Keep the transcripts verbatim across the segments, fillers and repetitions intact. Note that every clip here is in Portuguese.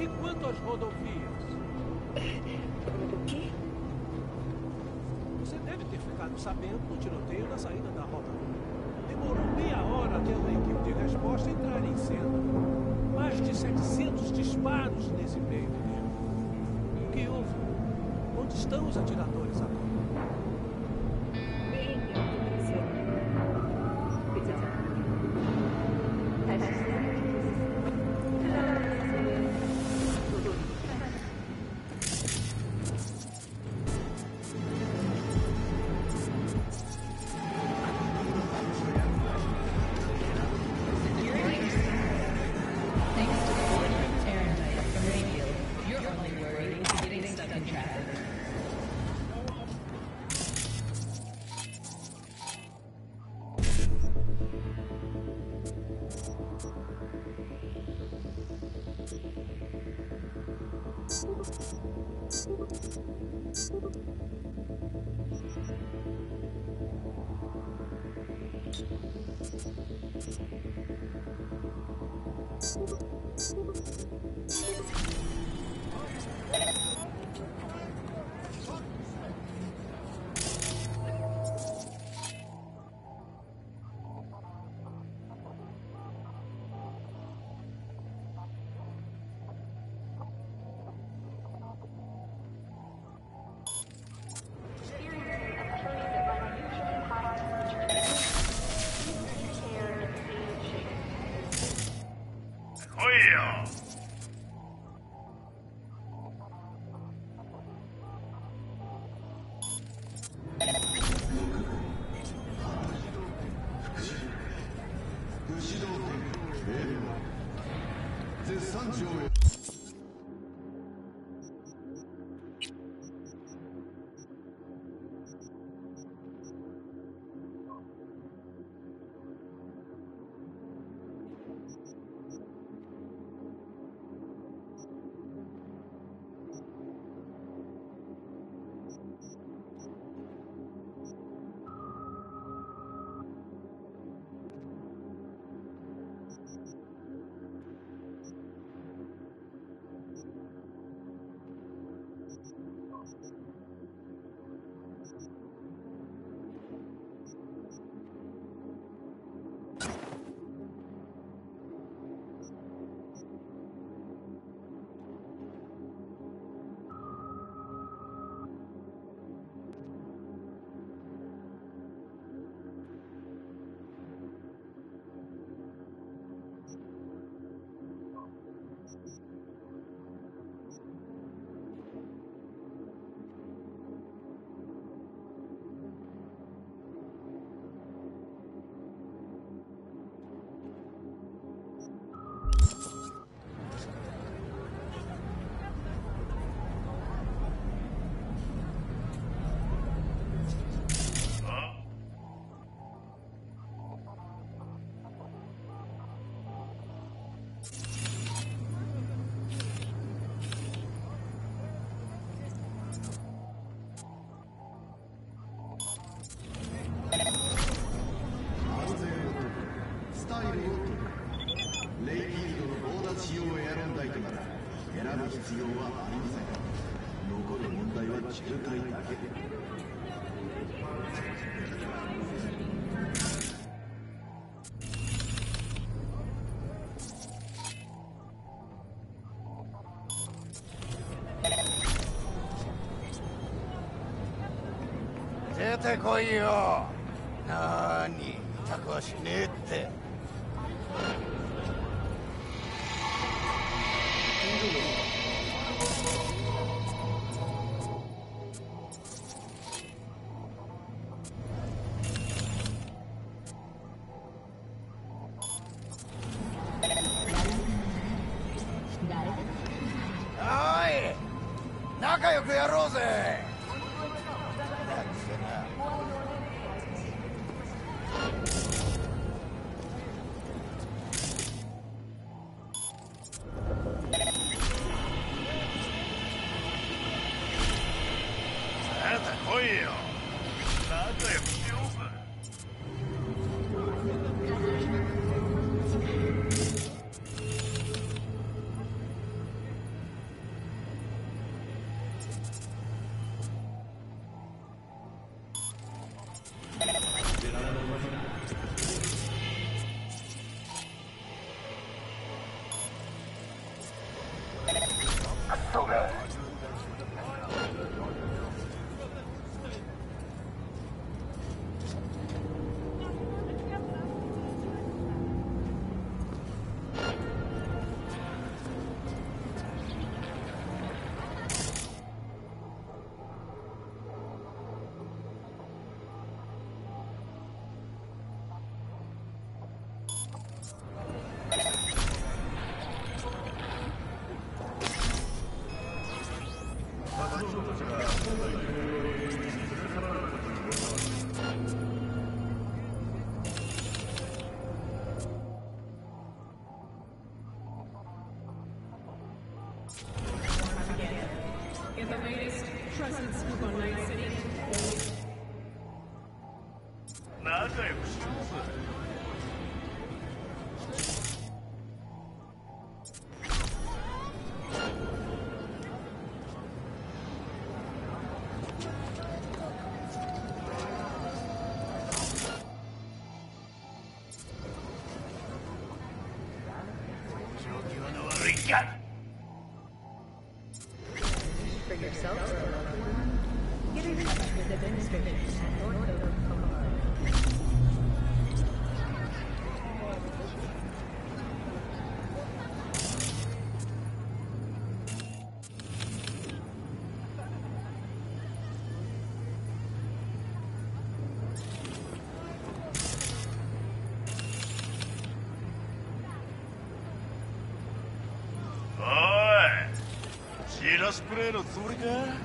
E quanto às rodovias? O quê? Você deve ter ficado sabendo do tiroteio na saída da Rota um. Demorou meia hora até a equipe de resposta entrar em cena. Mais de setecentos disparos nesse meio tempo. O que houve? Onde estão os atiradores agora? 出てこいよ。なーに、痛くはしねえって。おい、仲良くやろうぜ。 Get the latest trusted scoop on Night City. 仲良くしようぜ。状況の悪いか。 For yourself or a loved one, get in touch with administration at North Oak Boulevard. Oi! チラシプレイのつもりか？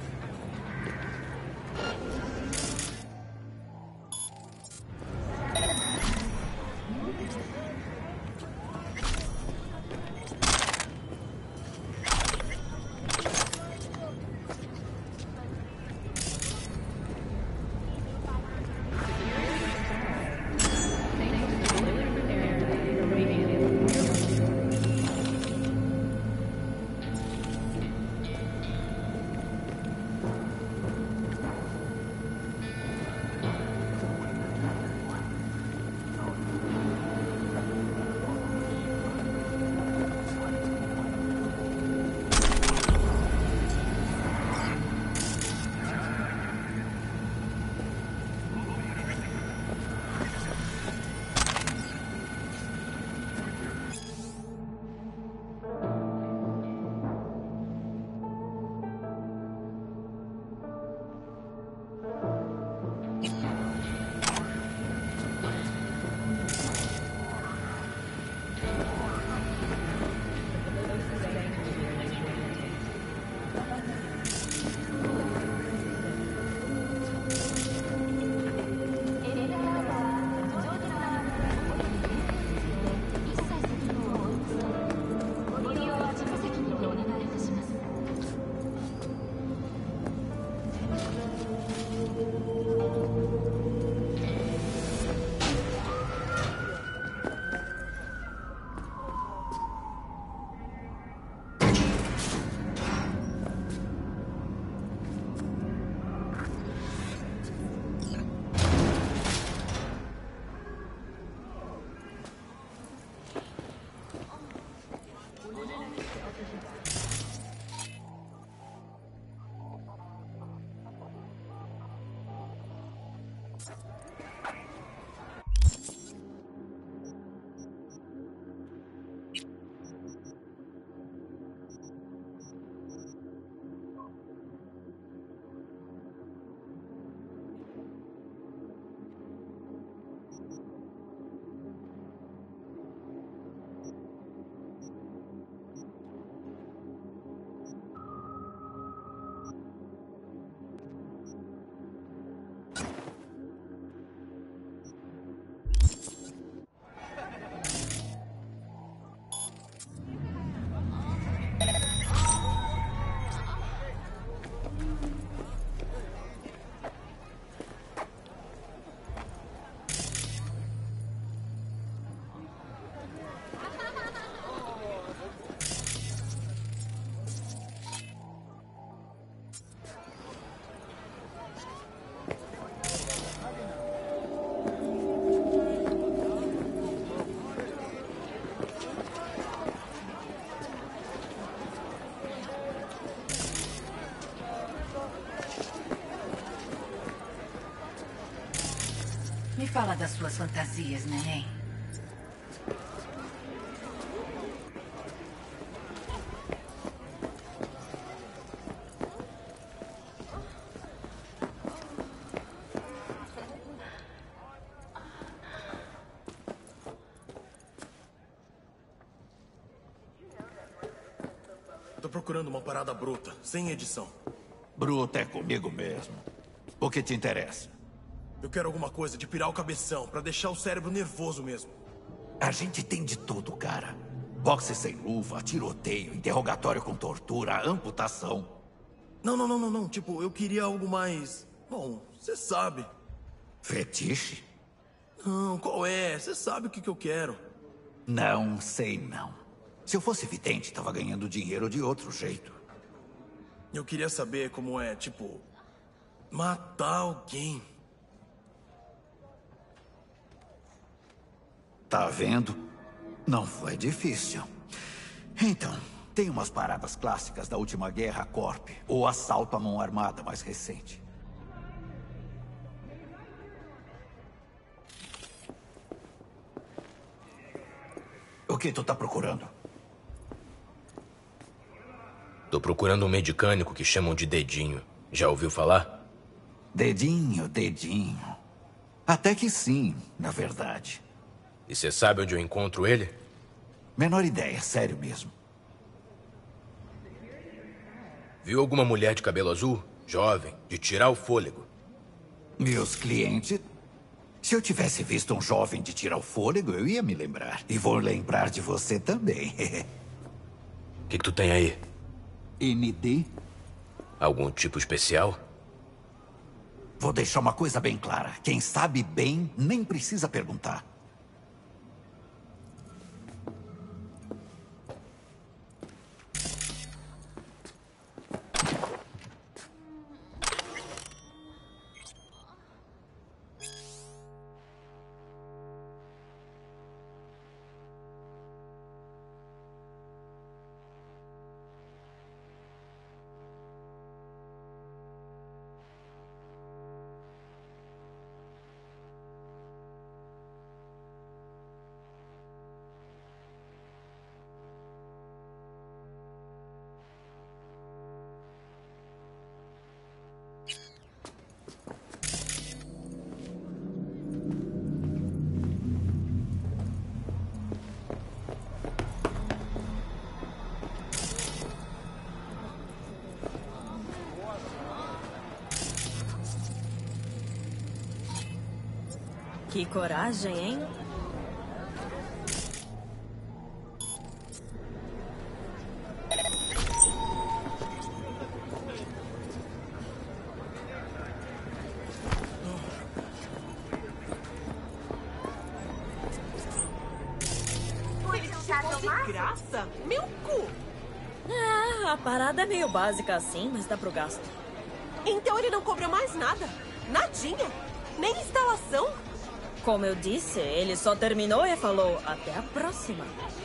Me fala das suas fantasias, neném. Tô procurando uma parada bruta, sem edição. Bruta é comigo mesmo. O que te interessa? Eu quero alguma coisa de pirar o cabeção, pra deixar o cérebro nervoso mesmo. A gente tem de tudo, cara. Boxe sem luva, tiroteio, interrogatório com tortura, amputação. Não, não, não, não, não. Tipo, eu queria algo mais... Bom, você sabe. Fetiche? Não, qual é? Você sabe o que, que eu quero. Não sei, não. Se eu fosse vidente, tava ganhando dinheiro de outro jeito. Eu queria saber como é, tipo... matar alguém. Tá vendo? Não foi difícil. Então, tem umas paradas clássicas da última guerra Corp, ou assalto à mão armada mais recente. O que tu tá procurando? Tô procurando um medicânico que chamam de Dedinho. Já ouviu falar? Dedinho, dedinho. Até que sim, na verdade. E você sabe onde eu encontro ele? Menor ideia, sério mesmo. Viu alguma mulher de cabelo azul? Jovem, de tirar o fôlego. Meus clientes... Se eu tivesse visto um jovem de tirar o fôlego, eu ia me lembrar. E vou lembrar de você também. O que, que tu tem aí? M D? Algum tipo especial? Vou deixar uma coisa bem clara. Quem sabe bem, nem precisa perguntar. Que coragem, hein? De graça? Meu cu! Ah, a parada é meio básica assim, mas dá pro gasto. Então ele não cobra mais nada? Nadinha? Nem instalação? Como eu disse, ele só terminou e falou até a próxima.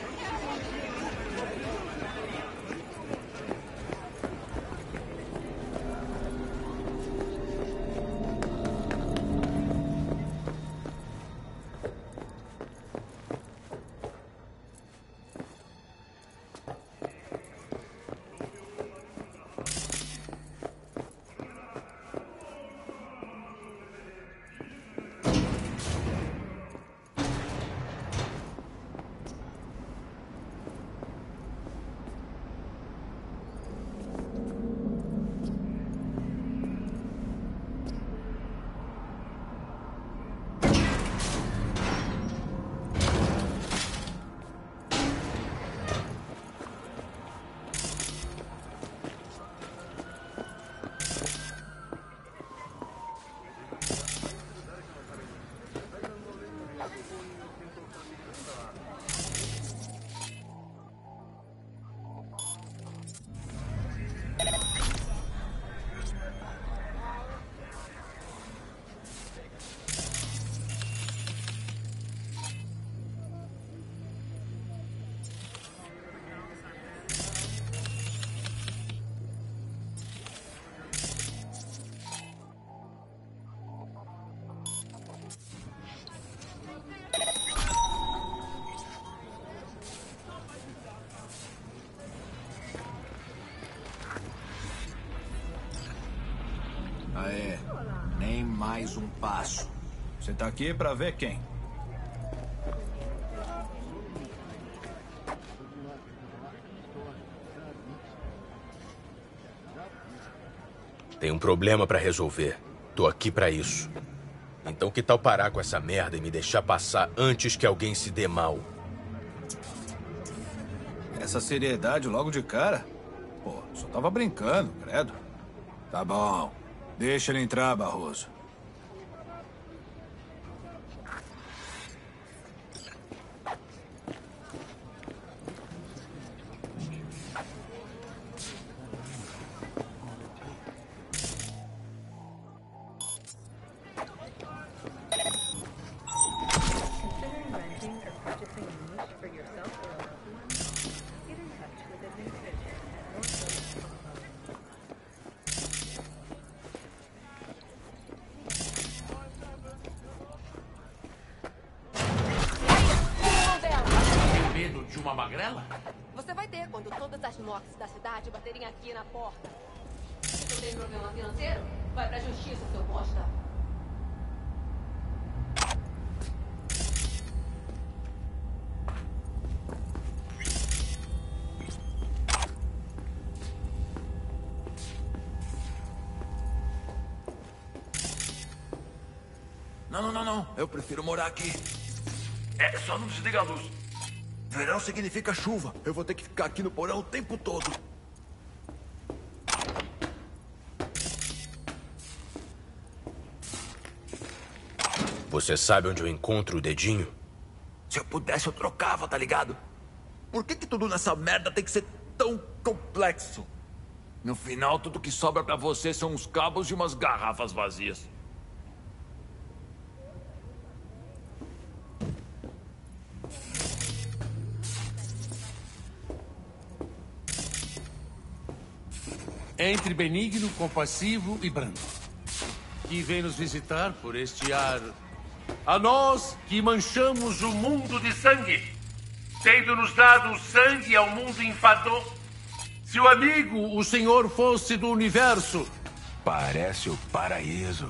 Aê, nem mais um passo. Você tá aqui pra ver quem? Tem um problema pra resolver. Tô aqui pra isso. Então que tal parar com essa merda e me deixar passar antes que alguém se dê mal? Essa seriedade logo de cara? Pô, só tava brincando, credo. Tá bom. Deixa ele entrar, Barroso. Considering renting or purchasing a niche for yourself or a loved one? Get in touch with administration at Northwest Hong Tem medo de uma magrela? Você vai ter quando todas as noxes da cidade baterem aqui na porta. Se tu tem problema financeiro, vai pra justiça, seu bosta. Não, não, não, não. Eu prefiro morar aqui. É, só não desliga a luz. Verão significa chuva. Eu vou ter que ficar aqui no porão o tempo todo. Você sabe onde eu encontro o dedinho? Se eu pudesse, eu trocava, tá ligado? Por que que tudo nessa merda tem que ser tão complexo? No final, tudo que sobra pra você são uns cabos e umas garrafas vazias. Entre benigno, compassivo e brando. Que vem nos visitar por este ar. A nós que manchamos o mundo de sangue, tendo nos dado sangue ao mundo enfadou. Se o amigo, o senhor, fosse do universo. Parece o paraíso.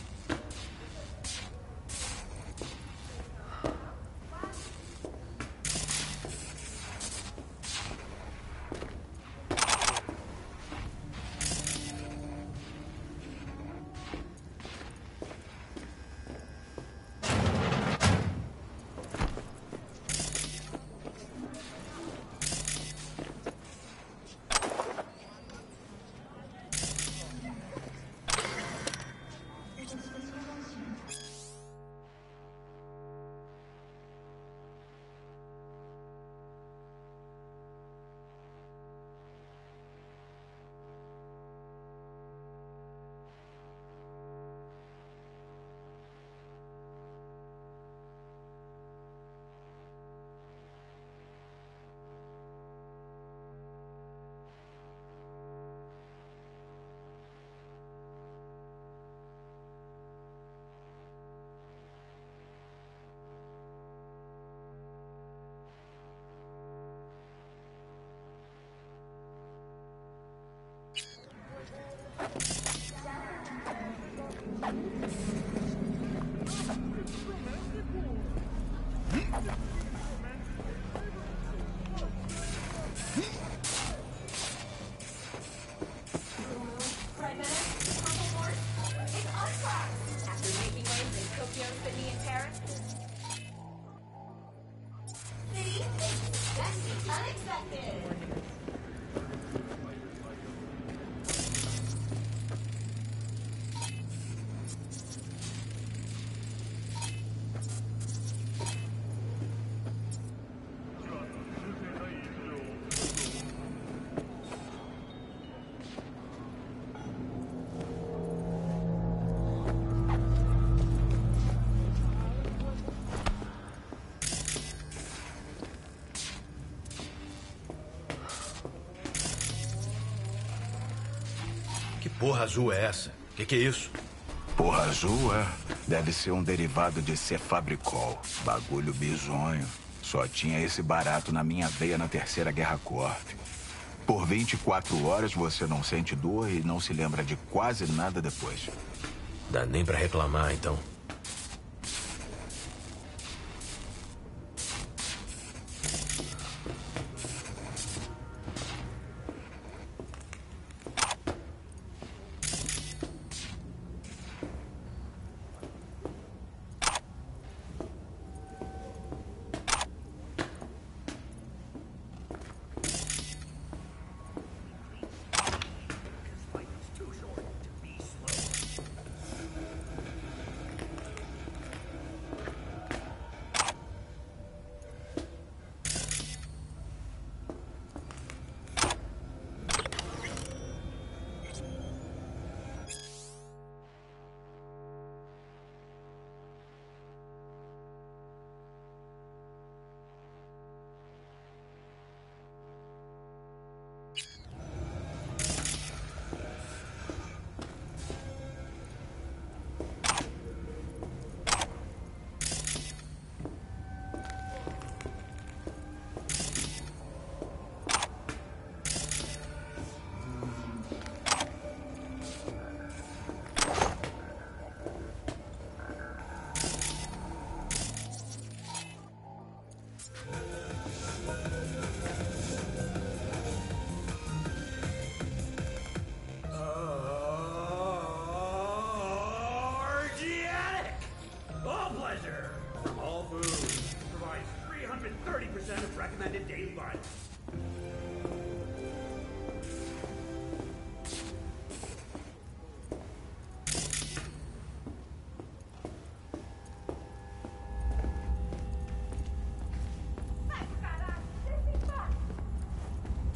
Porra azul é essa? Que que é isso? Porra azul, é? Deve ser um derivado de cefabricol. Bagulho bizonho. Só tinha esse barato na minha veia na Terceira Guerra Corp. Por vinte e quatro horas você não sente dor e não se lembra de quase nada depois. Dá nem pra reclamar, então.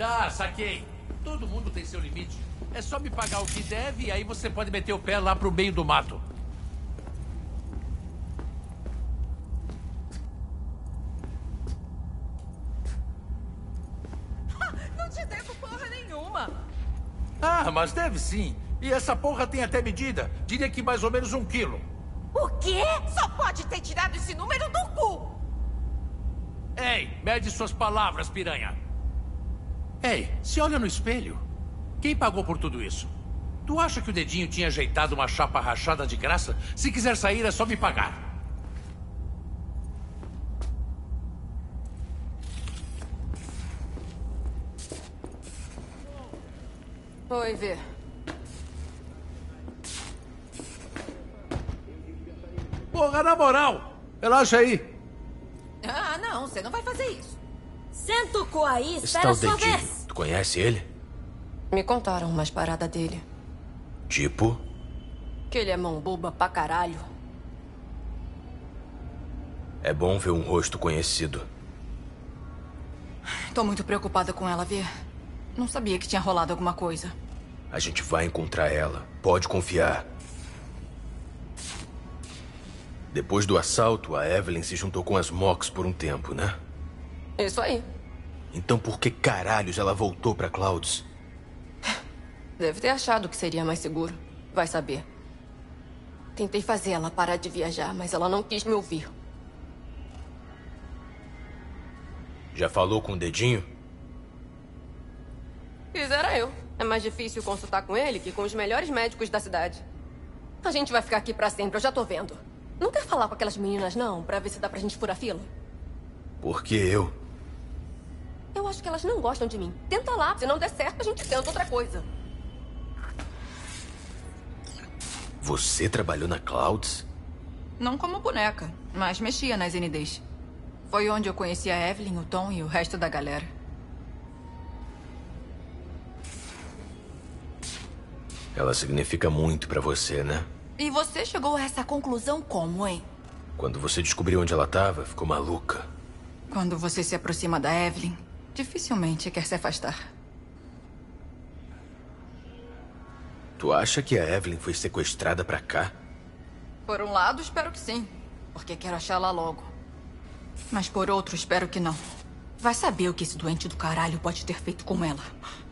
Tá, saquei. Todo mundo tem seu limite. É só me pagar o que deve e aí você pode meter o pé lá pro meio do mato. Não te devo porra nenhuma. Ah, mas deve sim. E essa porra tem até medida. Diria que mais ou menos um quilo. O quê? Só pode ter tirado esse número do cu. Ei, mede suas palavras, piranha. Ei, se olha no espelho. Quem pagou por tudo isso? Tu acha que o dedinho tinha ajeitado uma chapa rachada de graça? Se quiser sair, é só me pagar. Oi, Vê. Porra, na moral! Relaxa aí. Ah, não, você não vai fazer isso. Senta o cu aí, Esse espera tal a sua dedinho, vez. tu conhece ele? Me contaram umas paradas dele. Tipo? Que ele é mão boba pra caralho. É bom ver um rosto conhecido. Tô muito preocupada com ela, Vê. Não sabia que tinha rolado alguma coisa. A gente vai encontrar ela. Pode confiar. Depois do assalto, a Evelyn se juntou com as Mox por um tempo, né? Isso aí. Então por que caralhos ela voltou pra Clouds? Deve ter achado que seria mais seguro. Vai saber. Tentei fazer ela parar de viajar, mas ela não quis me ouvir. Já falou com o dedinho? Quisera eu. É mais difícil consultar com ele que com os melhores médicos da cidade. A gente vai ficar aqui pra sempre, eu já tô vendo. Não quer falar com aquelas meninas, não, pra ver se dá pra gente furar fila? Por que eu? Eu acho que elas não gostam de mim. Tenta lá, se não der certo, a gente tenta outra coisa. Você trabalhou na Clouds? Não como boneca, mas mexia nas N Ds. Foi onde eu conheci a Evelyn, o Tom e o resto da galera. Ela significa muito pra você, né? E você chegou a essa conclusão como, hein? Quando você descobriu onde ela tava, ficou maluca. Quando você se aproxima da Evelyn, dificilmente quer se afastar. Tu acha que a Evelyn foi sequestrada pra cá? Por um lado, espero que sim. Porque quero achá-la logo. Mas por outro, espero que não. Vai saber o que esse doente do caralho pode ter feito com ela.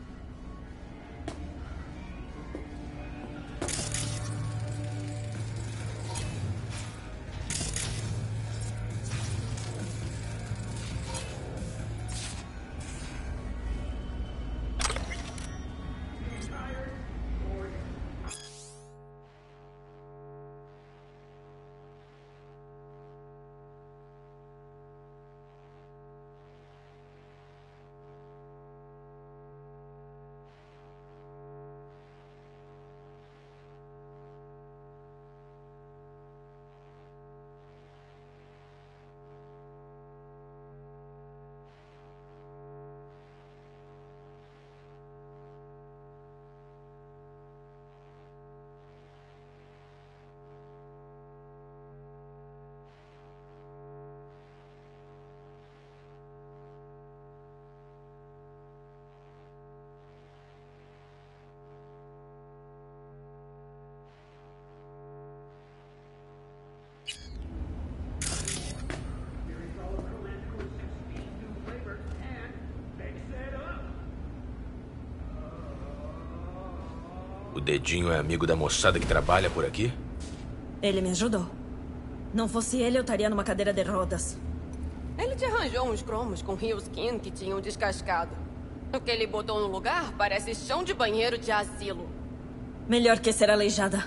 O dedinho é amigo da moçada que trabalha por aqui? Ele me ajudou. Não fosse ele, eu estaria numa cadeira de rodas. Ele te arranjou uns cromos com Rio Skin que tinham descascado. O que ele botou no lugar parece chão de banheiro de asilo. Melhor que ser aleijada.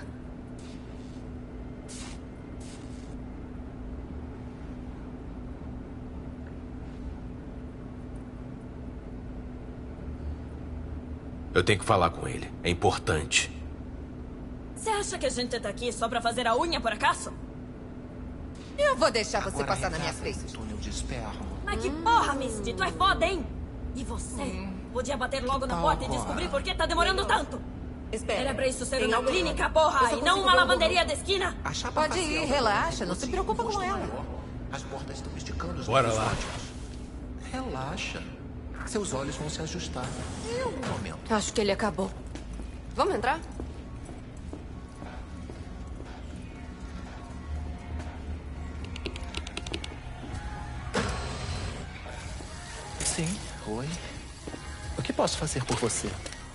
Eu tenho que falar com ele. É importante. Você acha que a gente tá aqui só pra fazer a unha, por acaso? Eu vou deixar você passar na minha frente. Mas que porra, Misty? Tu é foda, hein? E você? Podia bater logo na porta e descobrir por que tá demorando tanto. Espera. Era pra isso ser Tem uma alguém? clínica, porra, Eu e só não consigo uma ver o lavanderia da esquina. Pode ir, relaxa, não se preocupa com ela. As portas estão esticando os Bora nossos lá. ótimos. Relaxa. Seus olhos vão se ajustar em algum momento. Acho que ele acabou. Vamos entrar? Sim, oi. O que posso fazer por você?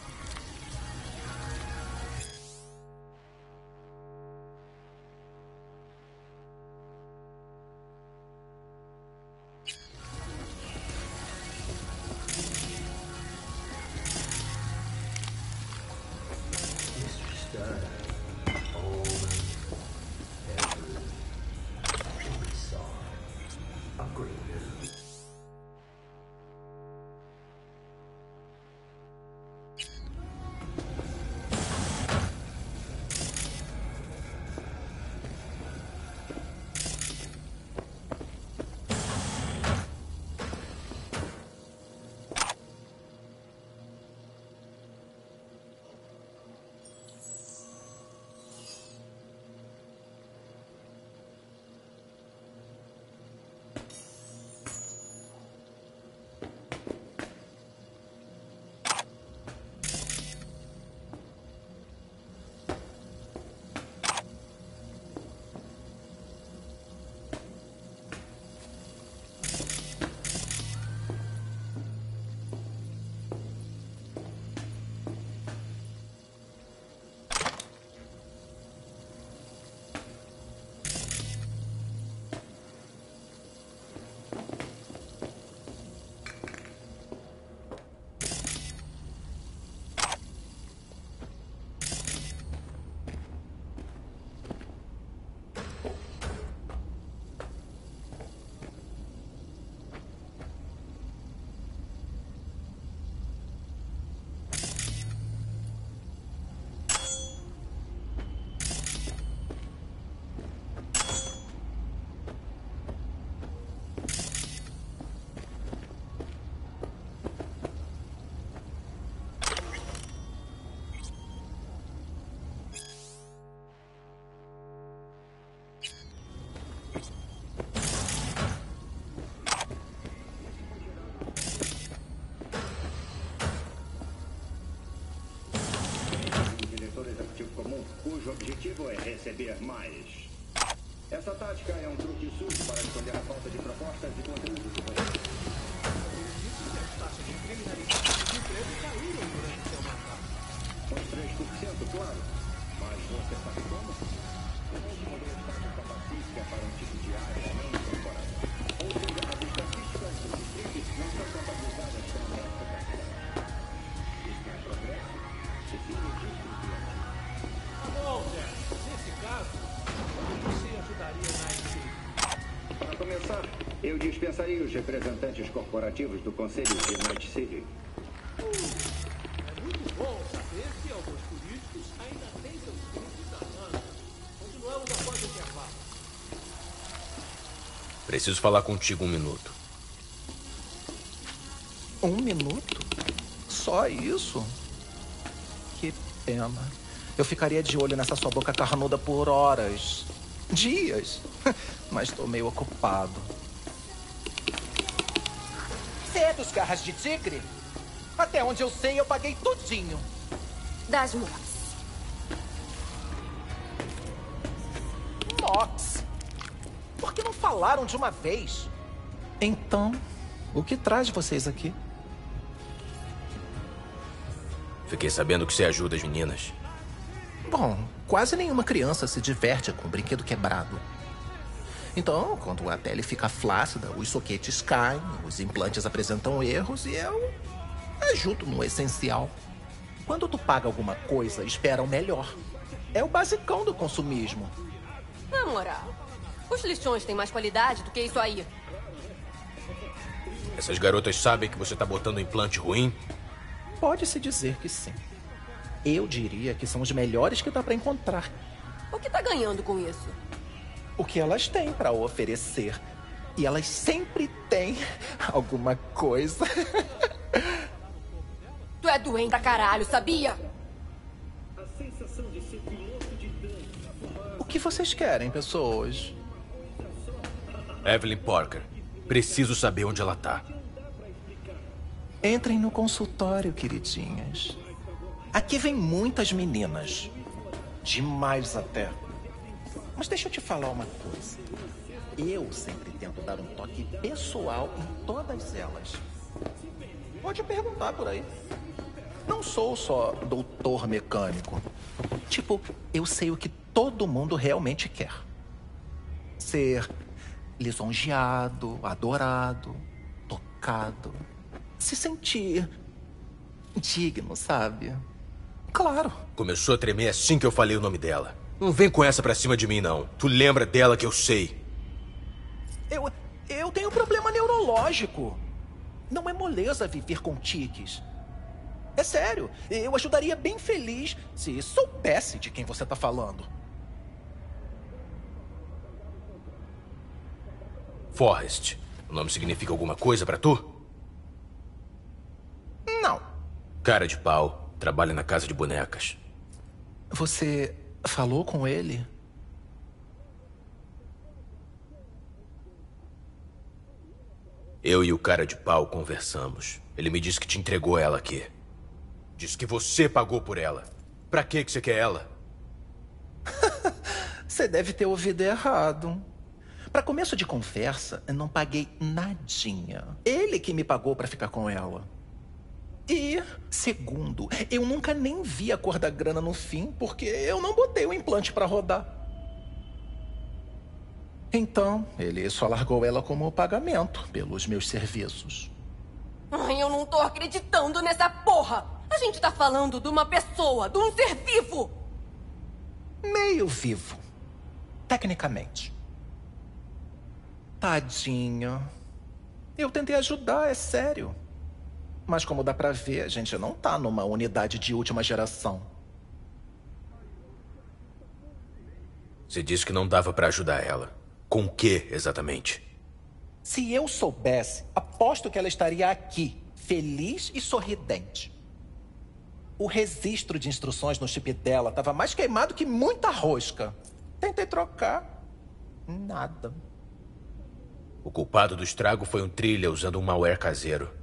Cujo objetivo é receber mais. Essa tática é um truque sujo para esconder a falta de propostas de conteúdo de você. As taxas de criminalidade e de emprego caíram durante seu mandato. Uns três por cento, claro. Mas você sabe como? O novo modelo de tática pacífica para um tipo de área não incorporada. Ou seja, as estatísticas dos distritos não são contabilizadas como nossa capacidade. Isso é progresso? Definitivamente. Bom, Jack, nesse caso, como você ajudaria Night City? Para começar, eu dispensaria os representantes corporativos do Conselho de Night City. É muito bom saber que alguns políticos ainda têm seus grupos armados. Continuamos após o intervalo. Preciso falar contigo um minuto. Um minuto? Só isso? Que pena. Eu ficaria de olho nessa sua boca carnuda por horas. Dias. Mas tô meio ocupado. Você é dos garras de tigre? Até onde eu sei, eu paguei tudinho. Das Mox. Mox? Por que não falaram de uma vez? Então, o que traz vocês aqui? Fiquei sabendo que você ajuda as meninas. Bom, quase nenhuma criança se diverte com um brinquedo quebrado. Então, quando a pele fica flácida, os soquetes caem, os implantes apresentam erros e eu ajudo no essencial. Quando tu paga alguma coisa, espera o melhor. É o basicão do consumismo. Na moral, os lixões têm mais qualidade do que isso aí. Essas garotas sabem que você tá botando implante ruim? Pode-se dizer que sim. Eu diria que são os melhores que dá pra encontrar. O que tá ganhando com isso? O que elas têm pra oferecer. E elas sempre têm alguma coisa. Tu é doente pra caralho, sabia? A sensação de ser piloto de dança. O que vocês querem, pessoas? Evelyn Parker. Preciso saber onde ela tá. Entrem no consultório, queridinhas. Aqui vem muitas meninas. Demais até. Mas deixa eu te falar uma coisa. Eu sempre tento dar um toque pessoal em todas elas. Pode perguntar por aí. Não sou só doutor mecânico. Tipo, eu sei o que todo mundo realmente quer. Ser lisonjeado, adorado, tocado. Se sentir digno, sabe? Claro. Começou a tremer assim que eu falei o nome dela. Não vem com essa pra cima de mim, não. Tu lembra dela que eu sei. Eu, eu tenho problema neurológico. Não é moleza viver com tiques. É sério, eu ajudaria bem feliz se soubesse de quem você tá falando. Forrest. O nome significa alguma coisa pra tu? Não. Cara de pau. Trabalha na casa de bonecas. Você falou com ele? Eu e o cara de pau conversamos. Ele me disse que te entregou ela aqui. Disse que você pagou por ela. Pra que que você quer ela? Você deve ter ouvido errado. Pra começo de conversa, eu não paguei nadinha. Ele que me pagou pra ficar com ela. E, segundo, eu nunca nem vi a cor da grana no fim, porque eu não botei o implante pra rodar. Então, ele só largou ela como pagamento pelos meus serviços. Ai, eu não tô acreditando nessa porra! A gente tá falando de uma pessoa, de um ser vivo! Meio vivo. Tecnicamente. Tadinha. Eu tentei ajudar, é sério. Mas como dá pra ver, a gente não tá numa unidade de última geração. Você disse que não dava pra ajudar ela. Com o que, exatamente? Se eu soubesse, aposto que ela estaria aqui, feliz e sorridente. O registro de instruções no chip dela estava mais queimado que muita rosca. Tentei trocar. Nada. O culpado do estrago foi um trilha usando um malware caseiro.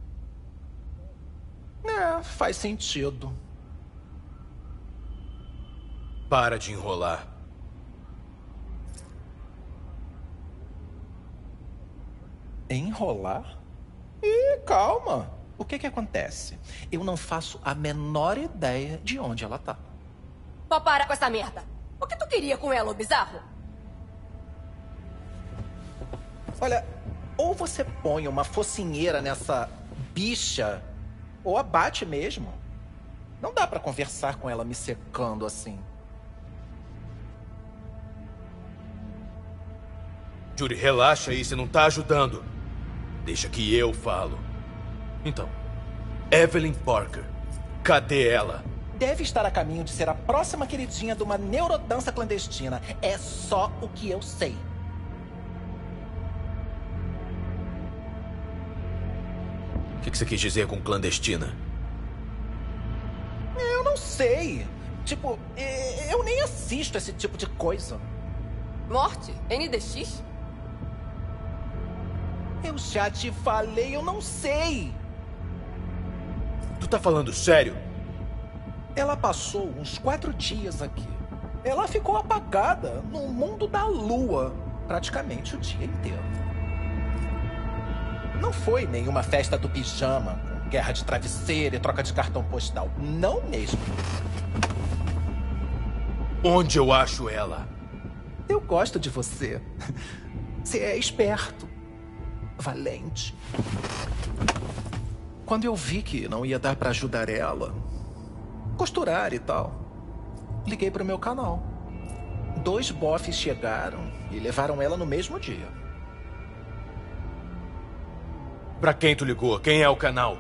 É, faz sentido. Para de enrolar. Enrolar? Ih, calma. O que que acontece? Eu não faço a menor ideia de onde ela tá. Pô, para com essa merda. O que tu queria com ela, ô bizarro? Olha, ou você põe uma focinheira nessa bicha, ou abate mesmo. Não dá pra conversar com ela me secando assim. Judy, relaxa aí, você não tá ajudando. Deixa que eu falo. Então, Evelyn Parker, cadê ela? Deve estar a caminho de ser a próxima queridinha de uma neurodança clandestina. É só o que eu sei. O que, que você quis dizer com clandestina? Eu não sei. Tipo, eu nem assisto esse tipo de coisa. Morte? N D X? Eu já te falei, eu não sei. Tu tá falando sério? Ela passou uns quatro dias aqui. Ela ficou apagada no mundo da lua praticamente o dia inteiro. Não foi nenhuma festa do pijama, com guerra de travesseiro e troca de cartão postal. Não mesmo. Onde eu acho ela? Eu gosto de você. Você é esperto. Valente. Quando eu vi que não ia dar pra ajudar ela, costurar e tal, liguei pro meu canal. Dois bofs chegaram e levaram ela no mesmo dia. Pra quem tu ligou? Quem é o canal?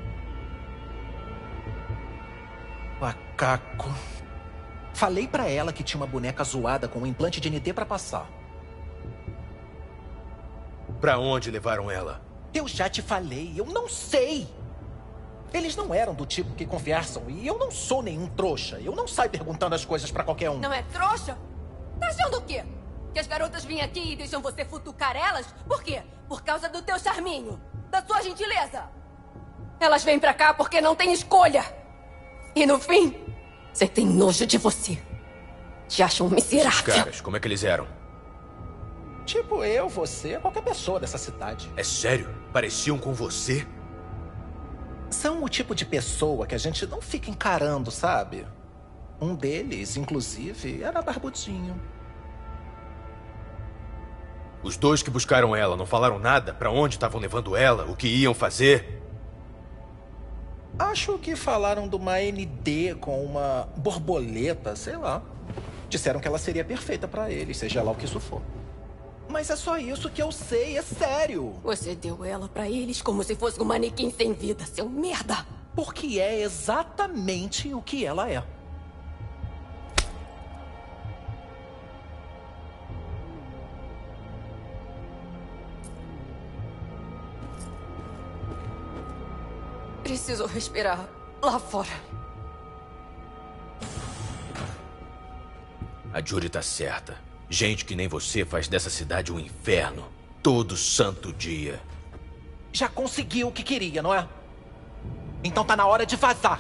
Macaco. Falei pra ela que tinha uma boneca zoada com um implante de N D pra passar. Pra onde levaram ela? Eu já te falei, eu não sei. Eles não eram do tipo que conversam e eu não sou nenhum trouxa. Eu não saio perguntando as coisas pra qualquer um. Não é trouxa? Tá achando o quê? Que as garotas vêm aqui e deixam você futucar elas? Por quê? Por causa do teu charminho, da sua gentileza. Elas vêm pra cá porque não têm escolha. E no fim, você tem nojo de você. Te acham um miserável. Caras, como é que eles eram? Tipo eu, você, qualquer pessoa dessa cidade. É sério? Pareciam com você? São o tipo de pessoa que a gente não fica encarando, sabe? Um deles, inclusive, era barbudinho. Os dois que buscaram ela não falaram nada? Pra onde estavam levando ela? O que iam fazer? Acho que falaram de uma N D com uma borboleta, sei lá. Disseram que ela seria perfeita pra eles, seja lá o que isso for. Mas é só isso que eu sei, é sério. Você deu ela pra eles como se fosse um manequim sem vida, seu merda. Porque é exatamente o que ela é. Preciso respirar lá fora. A Judy tá certa. Gente que nem você faz dessa cidade um inferno. Todo santo dia. Já conseguiu o que queria, não é? Então tá na hora de vazar.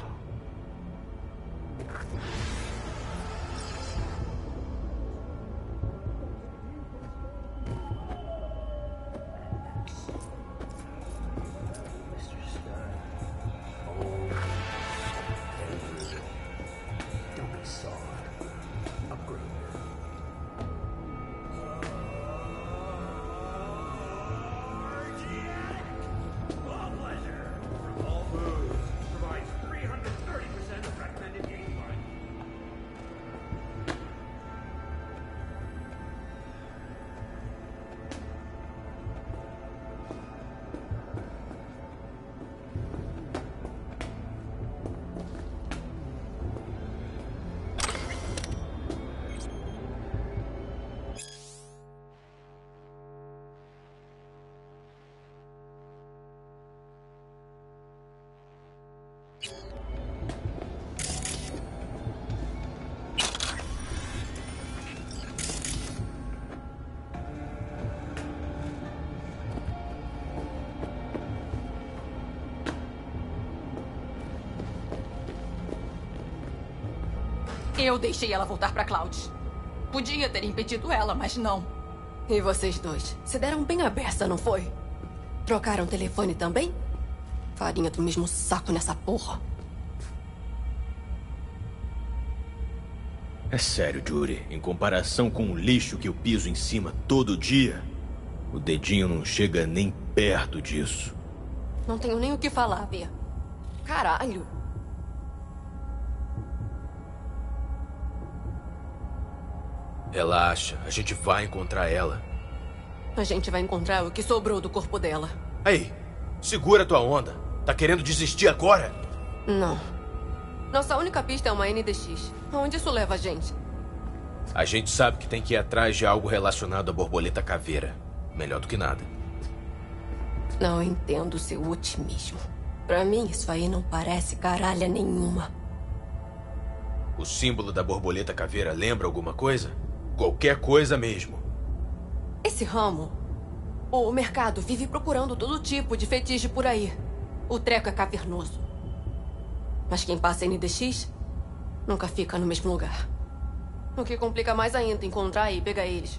Eu deixei ela voltar pra Cloud. Podia ter impedido ela, mas não. E vocês dois? Se deram bem a beça, não foi? Trocaram telefone também? Farinha do mesmo saco nessa porra. É sério, Judy. Em comparação com o lixo que eu piso em cima todo dia, o dedinho não chega nem perto disso. Não tenho nem o que falar, Bia. Caralho. Relaxa, a gente vai encontrar ela. A gente vai encontrar o que sobrou do corpo dela. Aí, segura tua onda. Tá querendo desistir agora? Não. Nossa única pista é uma N D X. Aonde isso leva a gente? A gente sabe que tem que ir atrás de algo relacionado à borboleta caveira. Melhor do que nada. Não entendo seu otimismo. Pra mim, isso aí não parece caralha nenhuma. O símbolo da borboleta caveira lembra alguma coisa? Qualquer coisa mesmo. Esse ramo, o mercado vive procurando todo tipo de fetiche por aí. O treco é cavernoso. Mas quem passa N D X nunca fica no mesmo lugar. O que complica mais ainda encontrar e pegar eles.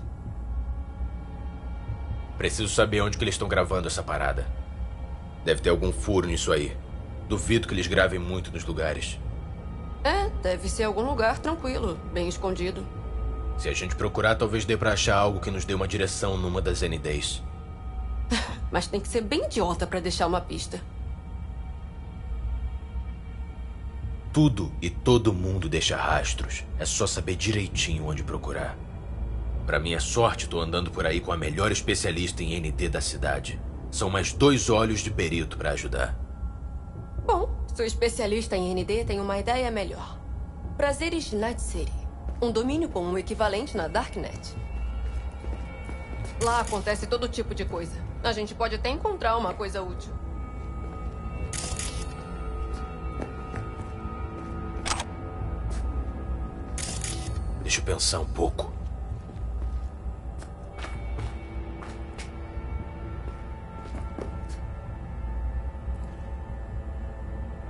Preciso saber onde que eles estão gravando essa parada. Deve ter algum furo nisso aí. Duvido que eles gravem muito nos lugares. É, deve ser algum lugar tranquilo, bem escondido. Se a gente procurar, talvez dê pra achar algo que nos dê uma direção numa das N Ds. Mas tem que ser bem idiota pra deixar uma pista. Tudo e todo mundo deixa rastros. É só saber direitinho onde procurar. Pra minha sorte, tô andando por aí com a melhor especialista em N D da cidade. São mais dois olhos de perito pra ajudar. Bom, se o especialista em N D tem uma ideia melhor. Prazeres Night City. Um domínio com um equivalente na Darknet. Lá acontece todo tipo de coisa. A gente pode até encontrar uma coisa útil. Deixa eu pensar um pouco.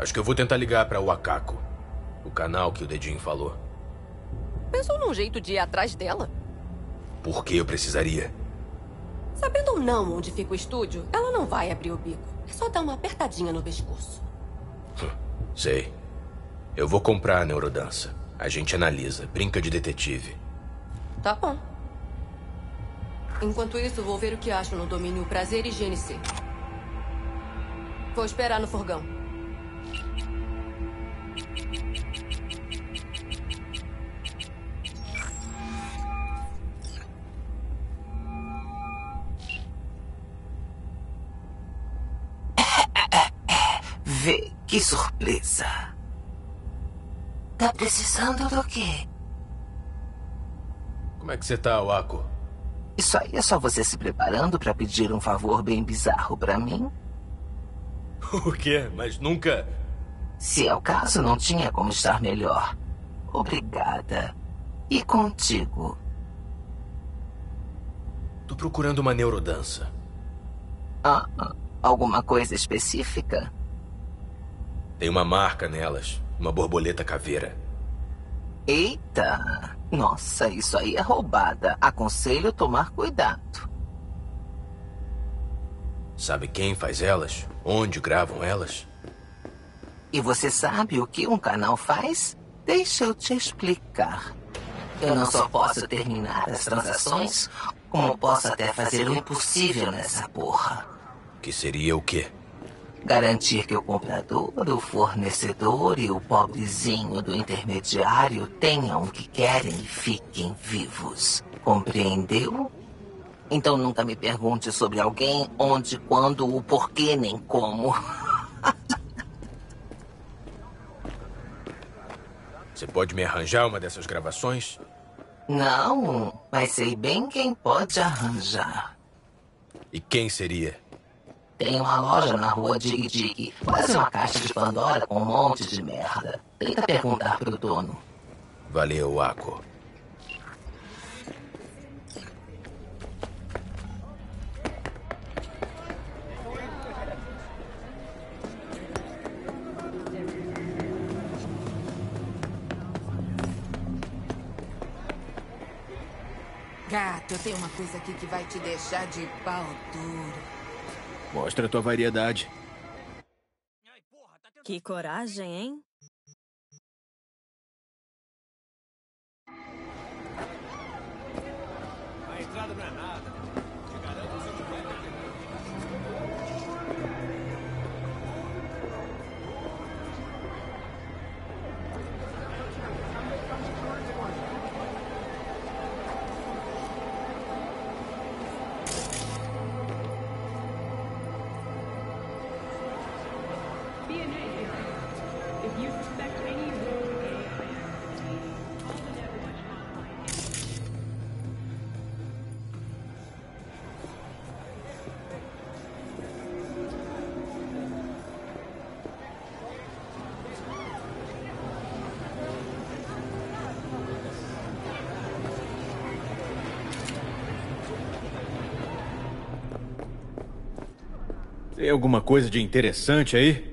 Acho que eu vou tentar ligar pra Wakako, o canal que o Dedinho falou. Pensou num jeito de ir atrás dela? Por que eu precisaria? Sabendo ou não onde fica o estúdio, ela não vai abrir o bico. É só dar uma apertadinha no pescoço. Sei. Eu vou comprar a neurodança. A gente analisa, brinca de detetive. Tá bom. Enquanto isso, vou ver o que acho no domínio Prazer e G N C. Vou esperar no furgão. Vê, que surpresa. Tá precisando do quê? Como é que você tá, Wako? Isso aí é só você se preparando pra pedir um favor bem bizarro pra mim? O quê? Mas nunca... Se é o caso, não tinha como estar melhor. Obrigada. E contigo? Tô procurando uma neurodança. Ah, alguma coisa específica? Tem uma marca nelas. Uma borboleta caveira. Eita! Nossa, isso aí é roubada. Aconselho tomar cuidado. Sabe quem faz elas? Onde gravam elas? E você sabe o que um canal faz? Deixa eu te explicar. Eu não só posso terminar as transações, como posso até fazer o impossível nessa porra. Que seria o quê? Garantir que o comprador, o fornecedor e o pobrezinho do intermediário tenham o que querem e fiquem vivos. Compreendeu? Então nunca me pergunte sobre alguém, onde, quando, o porquê, nem como. Você pode me arranjar uma dessas gravações? Não, mas sei bem quem pode arranjar. E quem seria? Tem uma loja na rua Dig Dig. Quase uma caixa de Pandora com um monte de merda. Tenta perguntar pro dono. Valeu, Wako. Gato, eu tenho uma coisa aqui que vai te deixar de pau duro. Mostra a tua variedade. Que coragem, hein? A entrada não é nada. Te garanto que você não vai Tem alguma coisa de interessante aí?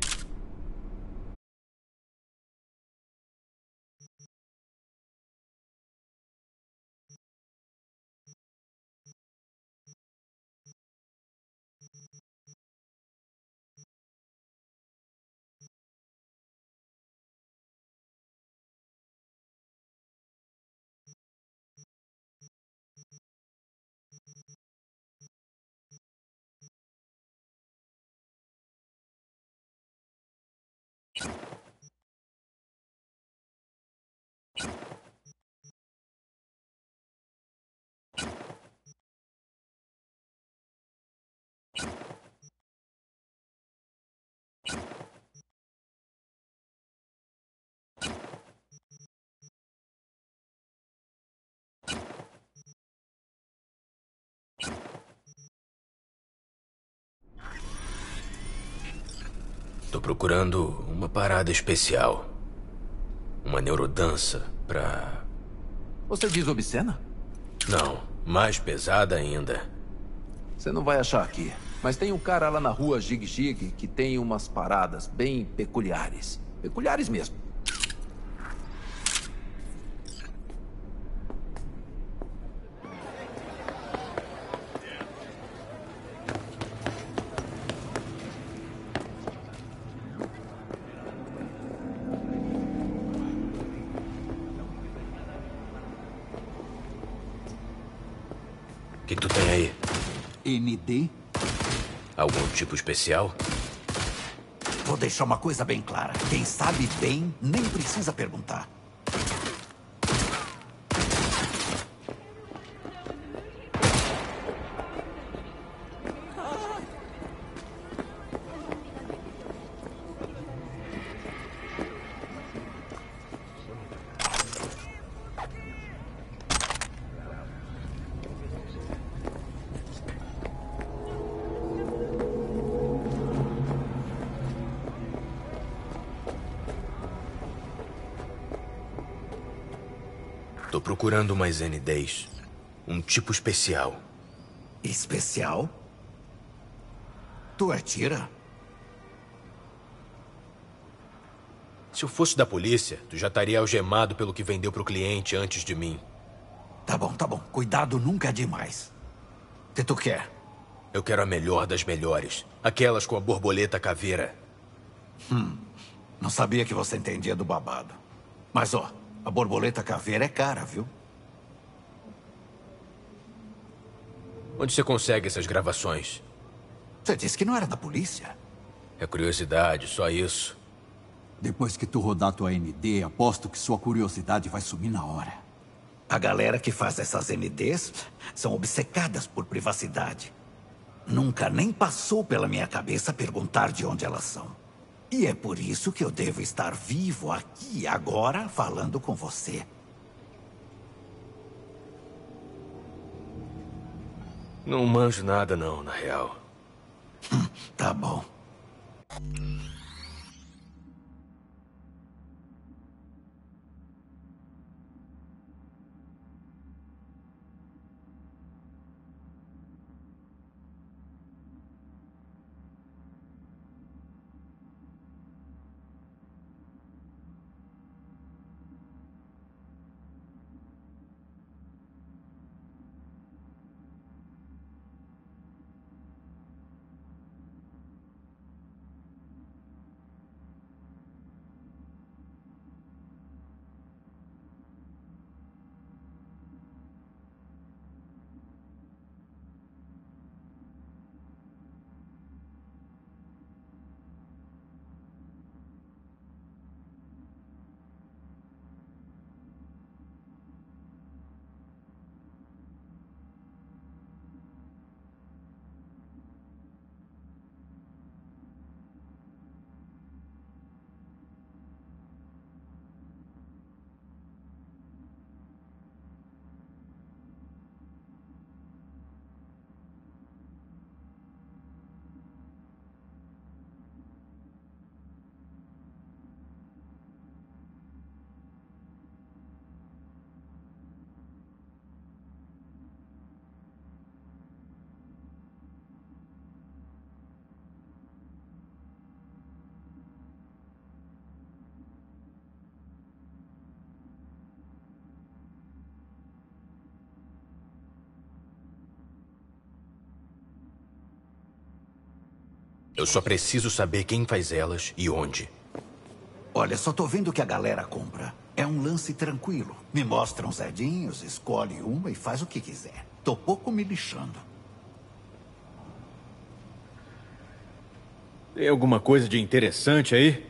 Tô procurando uma parada especial. Uma neurodança pra... Você diz obscena? Não, mais pesada ainda. Você não vai achar aqui. Mas tem um cara lá na rua Jig Jig que tem umas paradas bem peculiares. Peculiares mesmo. O que tu tem aí? N D? Algum tipo especial? Vou deixar uma coisa bem clara. Quem sabe bem nem precisa perguntar. Tô procurando umas N Ds. Um tipo especial. Especial? Tu é tira? Se eu fosse da polícia, tu já estaria algemado pelo que vendeu pro cliente antes de mim. Tá bom, tá bom. Cuidado nunca é demais. O que tu quer? Eu quero a melhor das melhores. Aquelas com a borboleta caveira. Hum, não sabia que você entendia do babado. Mas, ó, a borboleta caveira é cara, viu? Onde você consegue essas gravações? Você disse que não era da polícia. É curiosidade, só isso. Depois que tu rodar tua N D, aposto que sua curiosidade vai sumir na hora. A galera que faz essas N Ds são obcecadas por privacidade. Nunca nem passou pela minha cabeça perguntar de onde elas são. E é por isso que eu devo estar vivo aqui, agora, falando com você. Não manjo nada não, na real. Tá bom. Eu só preciso saber quem faz elas e onde. Olha, só tô vendo o que a galera compra. É um lance tranquilo. Me mostra uns edinhos, escolhe uma e faz o que quiser. Tô pouco me lixando. Tem alguma coisa de interessante aí?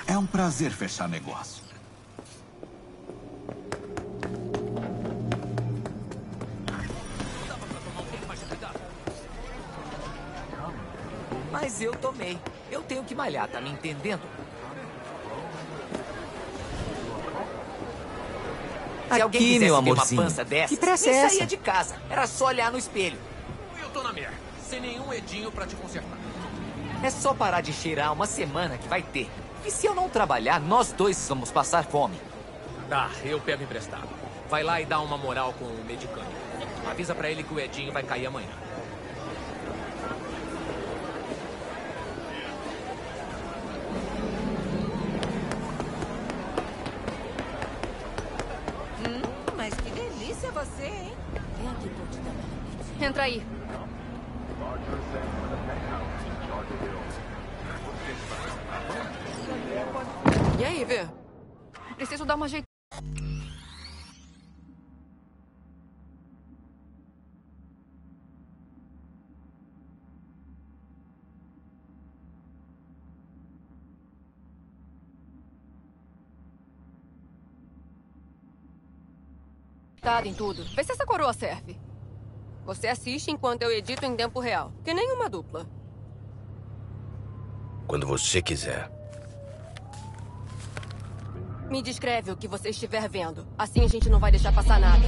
É um prazer fechar negócio. Mas eu tomei. Eu tenho que malhar, tá me entendendo? Se alguém Aqui, quisesse meu ter uma amorzinho. pança dessas, Que pressa nem é saía essa? de casa. Era só olhar no espelho. Eu tô na merda. Sem nenhum edinho pra te consertar. É só parar de cheirar uma semana que vai ter. E se eu não trabalhar, nós dois vamos passar fome. Tá, eu pego emprestado. Vai lá e dá uma moral com o medicamento. Avisa pra ele que o edinho vai cair amanhã. Hum, mas que delícia você, hein? Vem aqui, tô te dando. Entra aí. E aí, Vê? Preciso dar uma ajeitada. Em tudo. Vê se essa coroa serve. Você assiste enquanto eu edito em tempo real. Que nem uma dupla. Quando você quiser. Me descreve o que você estiver vendo. Assim a gente não vai deixar passar nada.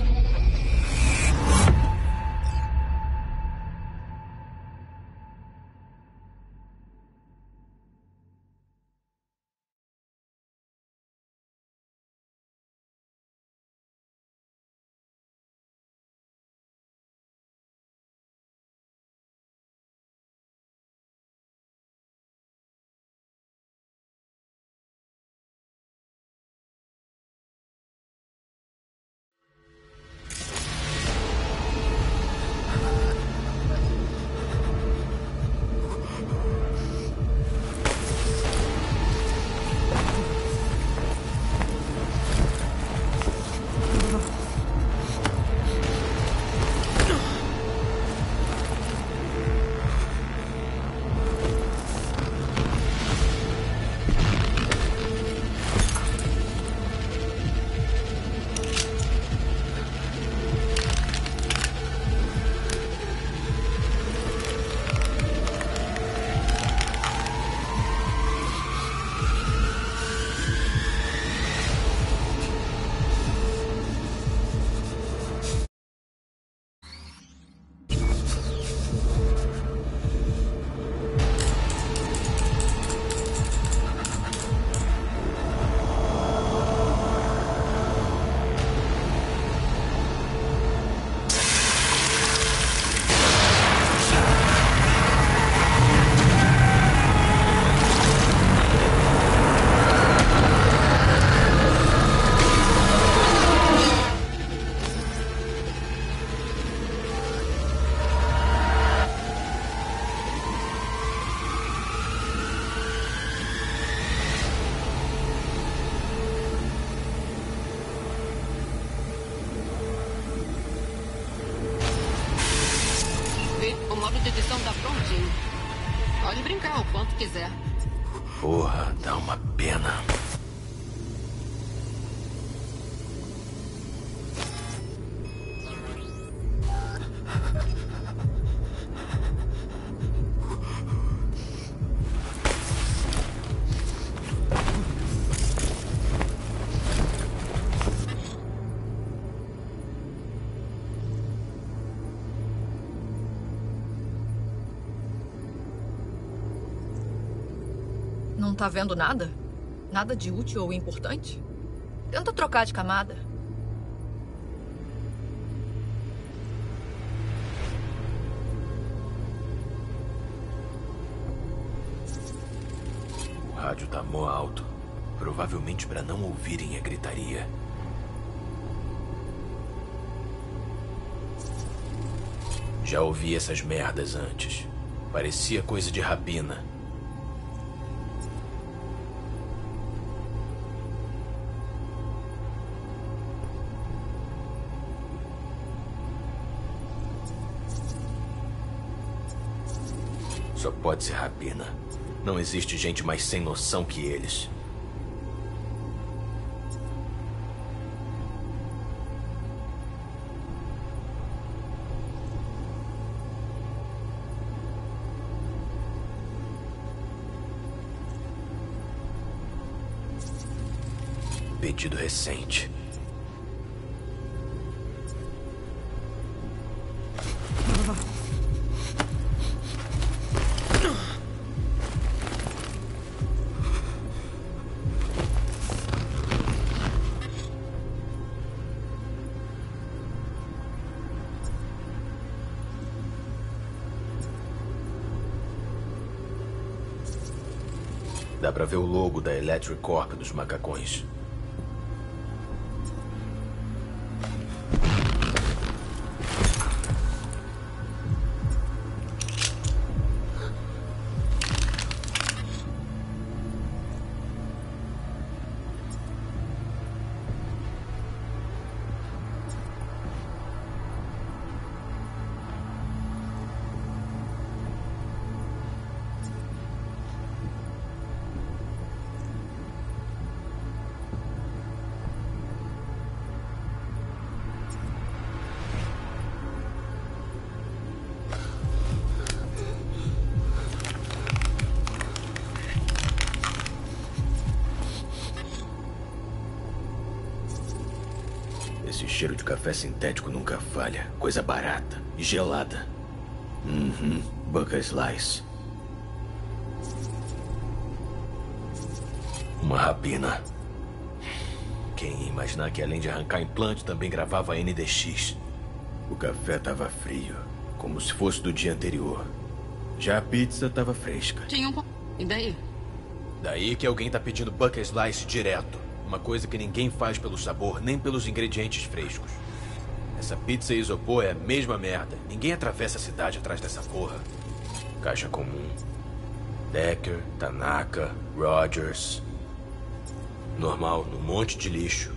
De edição tá prontinho. Pode brincar o quanto quiser. Porra, dá uma pena. Não tá vendo nada? Nada de útil ou importante? Tenta trocar de camada. O rádio tá mó alto. Provavelmente para não ouvirem a gritaria. Já ouvi essas merdas antes. Parecia coisa de rapina. Só pode ser rapina. Não existe gente mais sem noção que eles. pedido recente. Dá pra ver o logo da Electric Corp dos macacões. Esse cheiro de café sintético nunca falha. Coisa barata e gelada. Uhum. Buckeye Slice. Uma rapina. Quem ia imaginar que além de arrancar implante também gravava N D X? O café tava frio, como se fosse do dia anterior. Já a pizza tava fresca. Tinha um... E daí? Daí que alguém tá pedindo Buckeye Slice direto. Uma coisa que ninguém faz pelo sabor, nem pelos ingredientes frescos. Essa pizza isopor é a mesma merda. Ninguém atravessa a cidade atrás dessa porra. Caixa comum. Decker, Tanaka, Rogers. Normal, num monte de lixo.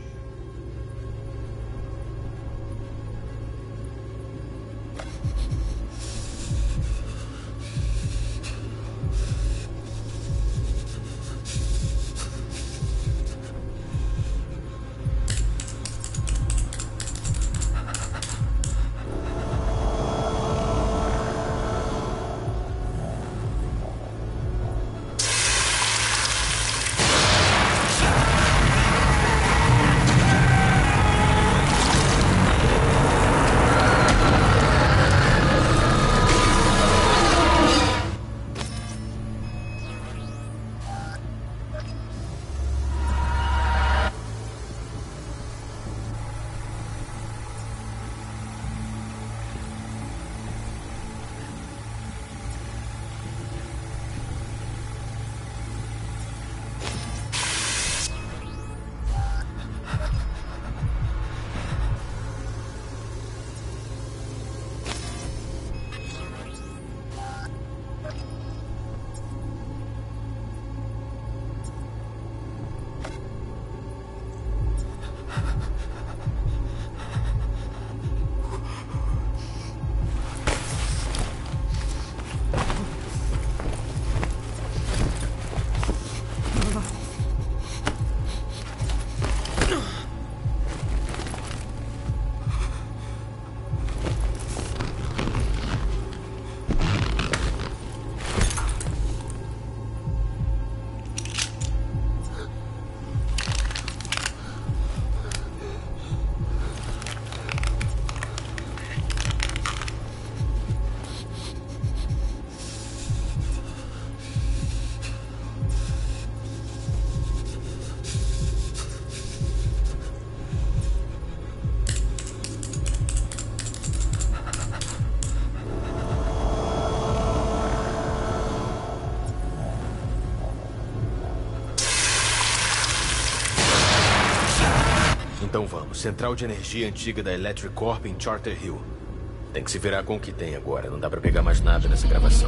Então vamos. Central de energia antiga da Electric Corp em Charter Hill. Tem que se virar com o que tem agora. Não dá pra pegar mais nada nessa gravação.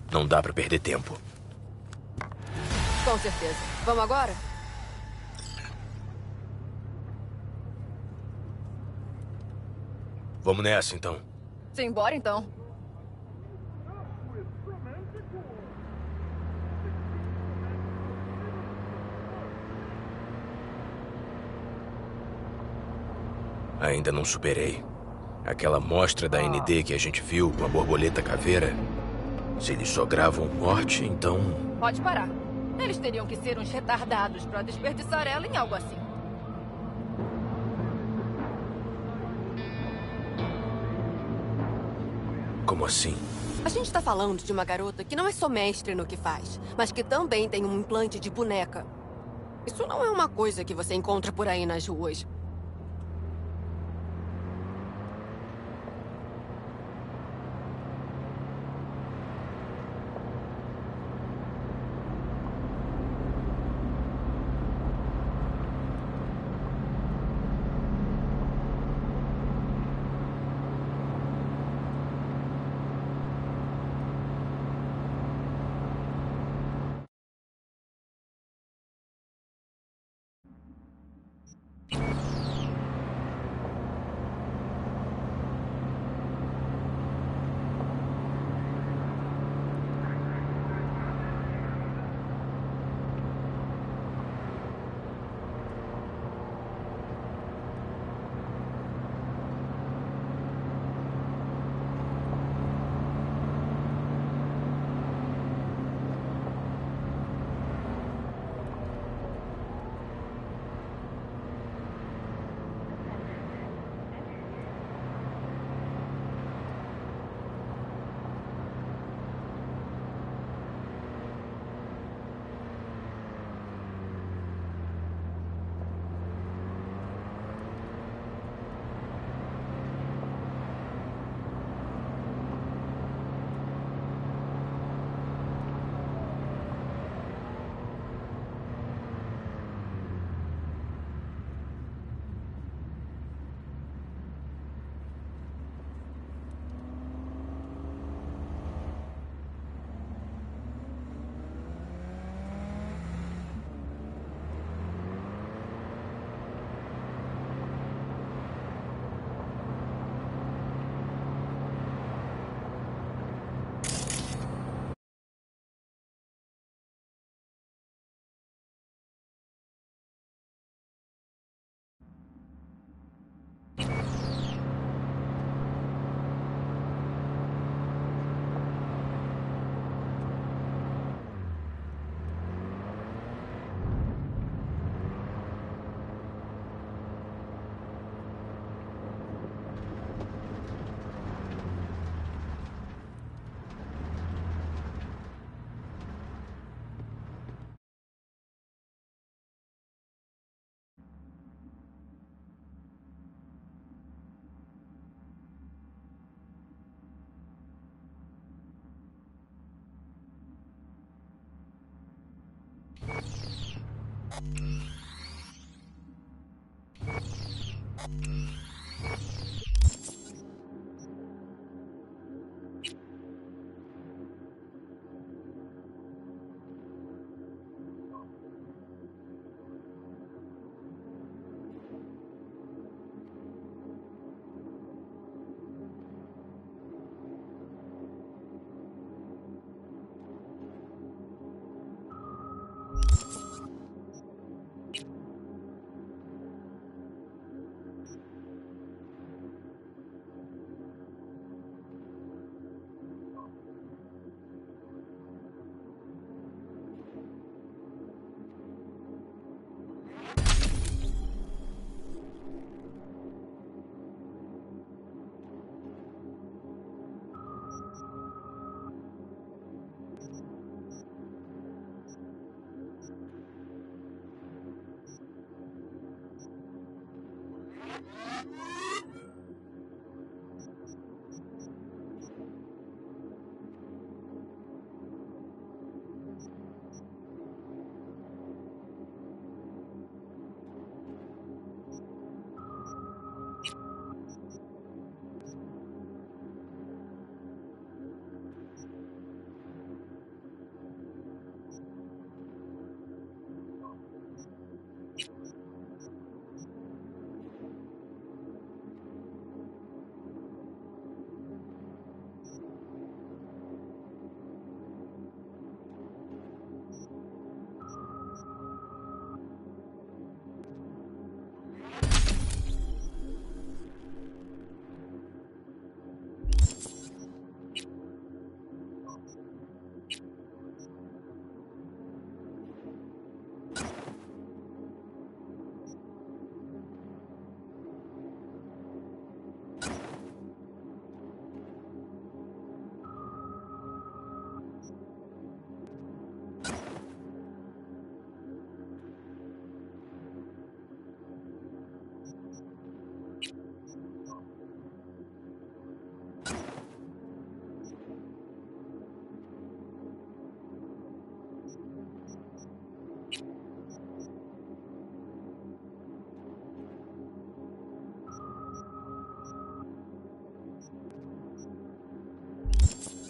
Não dá pra perder tempo. Com certeza. Vamos agora? Vamos nessa, então. Simbora, então. Ainda não superei. Aquela mostra da N D que a gente viu com a borboleta caveira. Se eles só gravam morte, então... Pode parar. Eles teriam que ser uns retardados pra desperdiçar ela em algo assim. Como assim? A gente tá falando de uma garota que não é só mestre no que faz, mas que também tem um implante de boneca. Isso não é uma coisa que você encontra por aí nas ruas.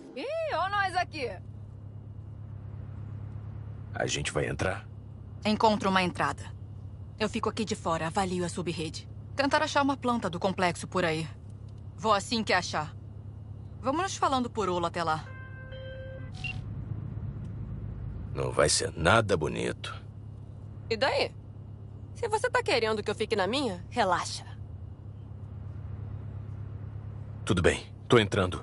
Ih, ó nós aqui. A gente vai entrar? Encontro uma entrada. Eu fico aqui de fora, avalio a subrede. Tentar achar uma planta do complexo por aí. Vou assim que achar. Vamos nos falando por Olo até lá. Não vai ser nada bonito. E daí? Se você tá querendo que eu fique na minha, relaxa. Tudo bem, tô entrando.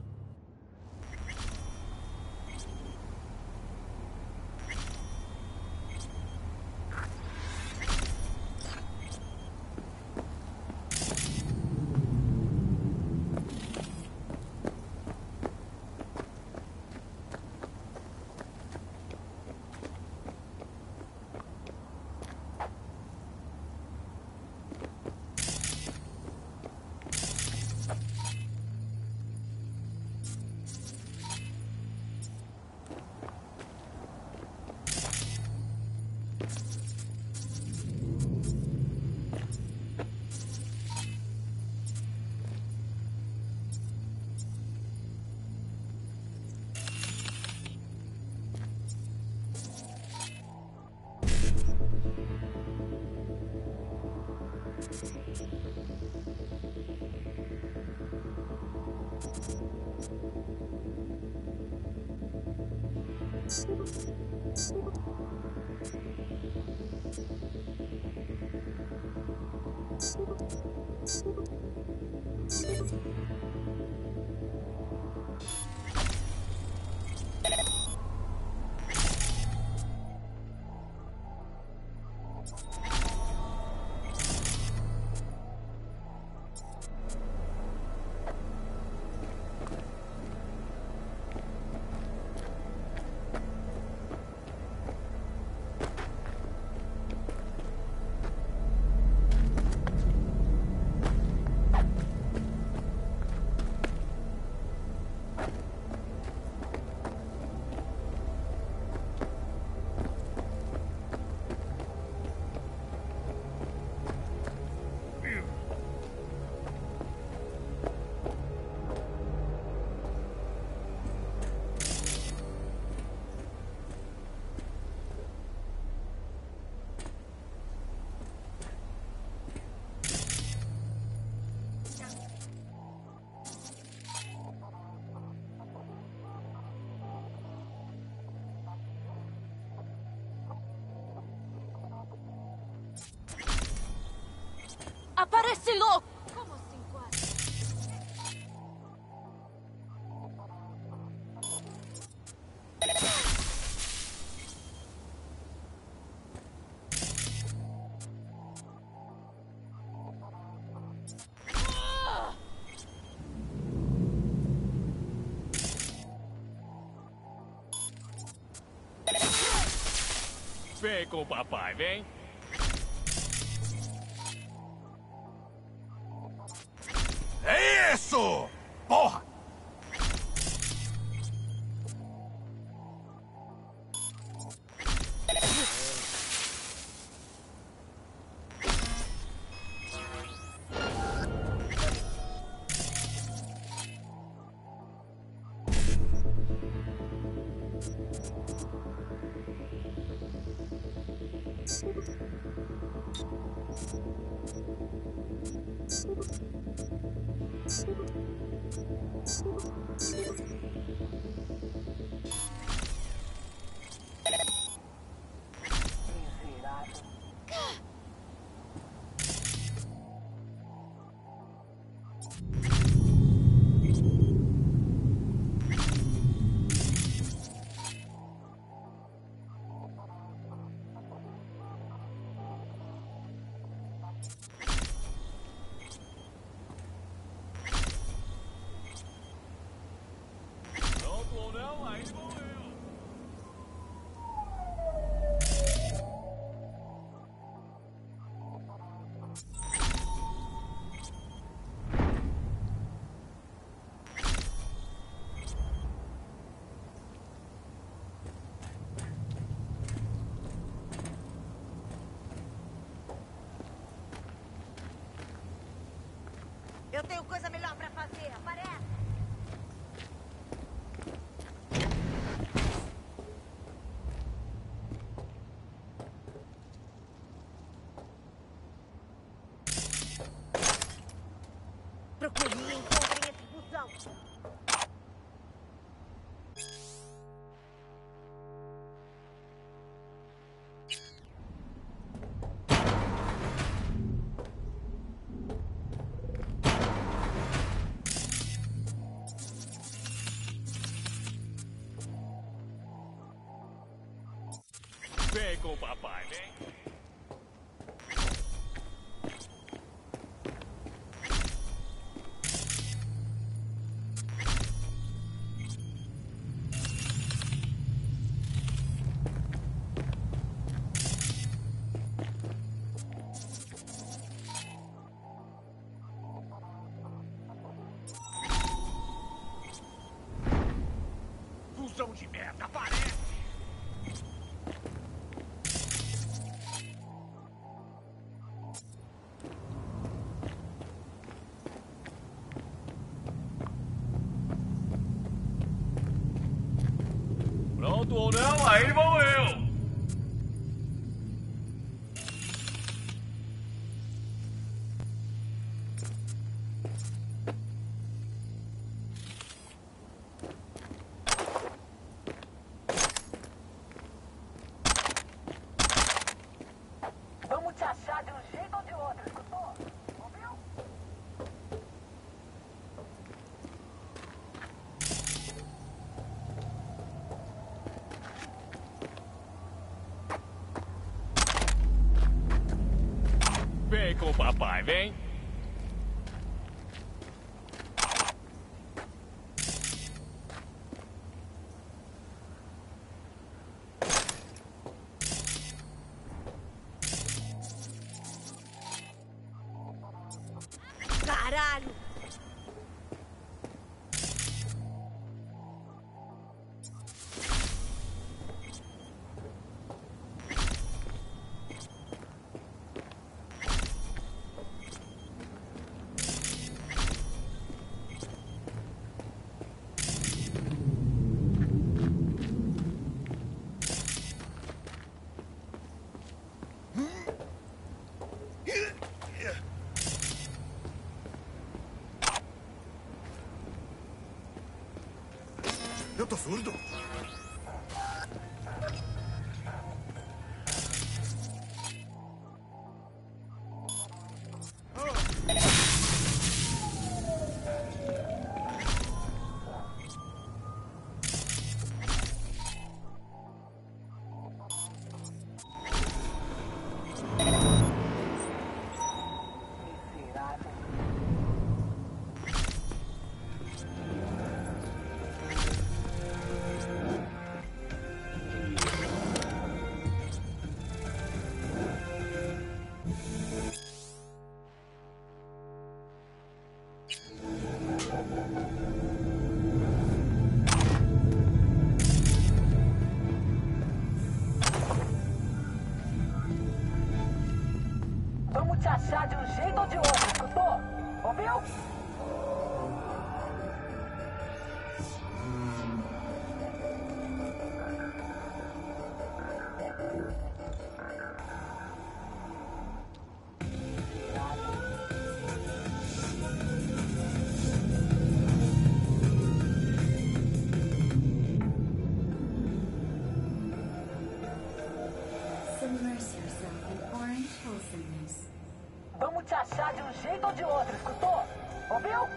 Aparece louco! Como assim, quase? Vem com o papai, vem. É isso! Porra! Pronto ou não, aí vou eu. Eu tenho coisa melhor pra fazer, aparece! Vem com o papai, vem. Fusão de merda, aparece! Pronto ou não, aí vou eu! Vamos te achar de um jeito ou de outro, escutou? Ouviu? Vem com o papai, vem. Caralho! Eu tô surdo? Vamos te achar de um jeito ou de outro, escutou? Ouviu? Submerse yourself in orange wholesomeness. Vamos te achar de um jeito ou de outro, escutou? Ouviu?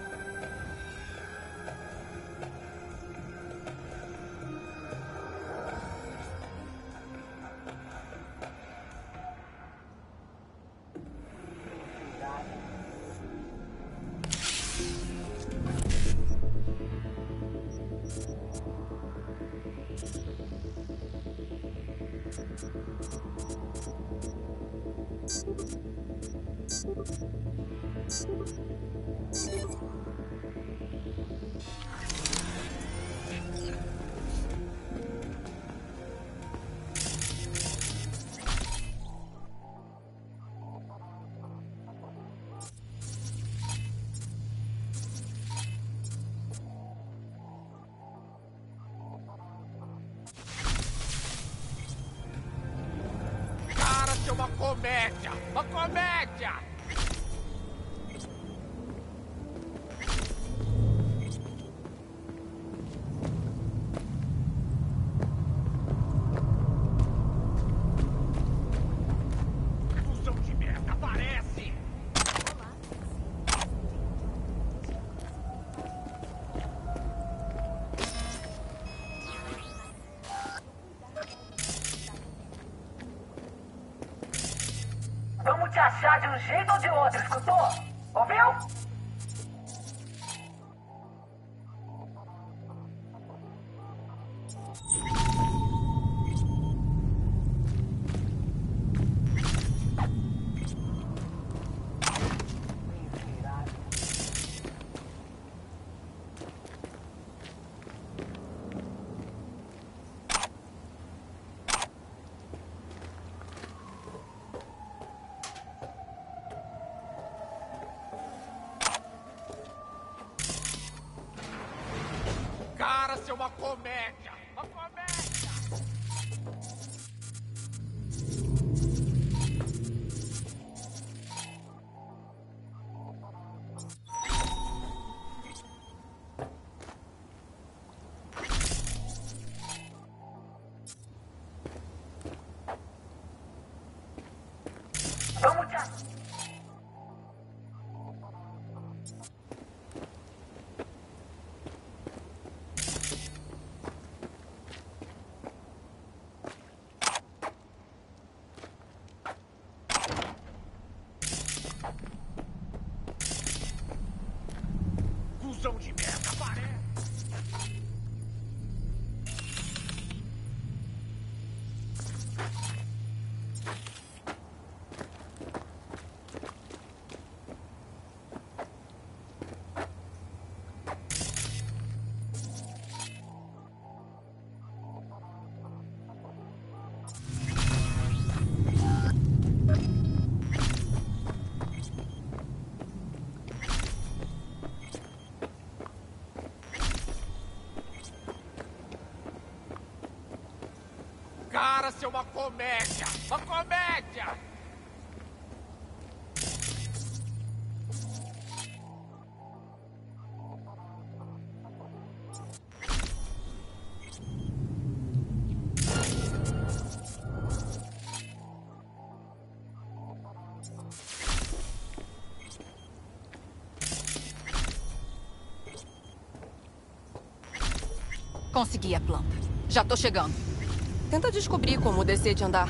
Cara, isso é uma comédia! Uma comédia! Fusão de merda, aparece! um jeito ou de outro, escutou? Ouviu? Cara, isso é uma comédia! Uma comédia! Vamos já! Cusão de merda, parece! Cara, isso é uma comédia! Uma comédia! Consegui a planta. Já tô chegando. Tenta descobrir como descer de andar.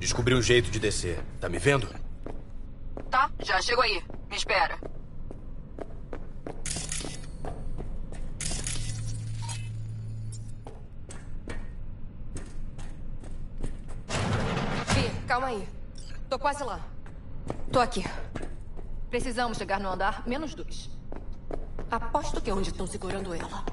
Descobri um jeito de descer. Tá me vendo? Tá, já chego aí. Me espera. Vi, calma aí. Tô quase lá. Tô aqui. Precisamos chegar no andar menos dois. Aposto que é onde estão segurando ela.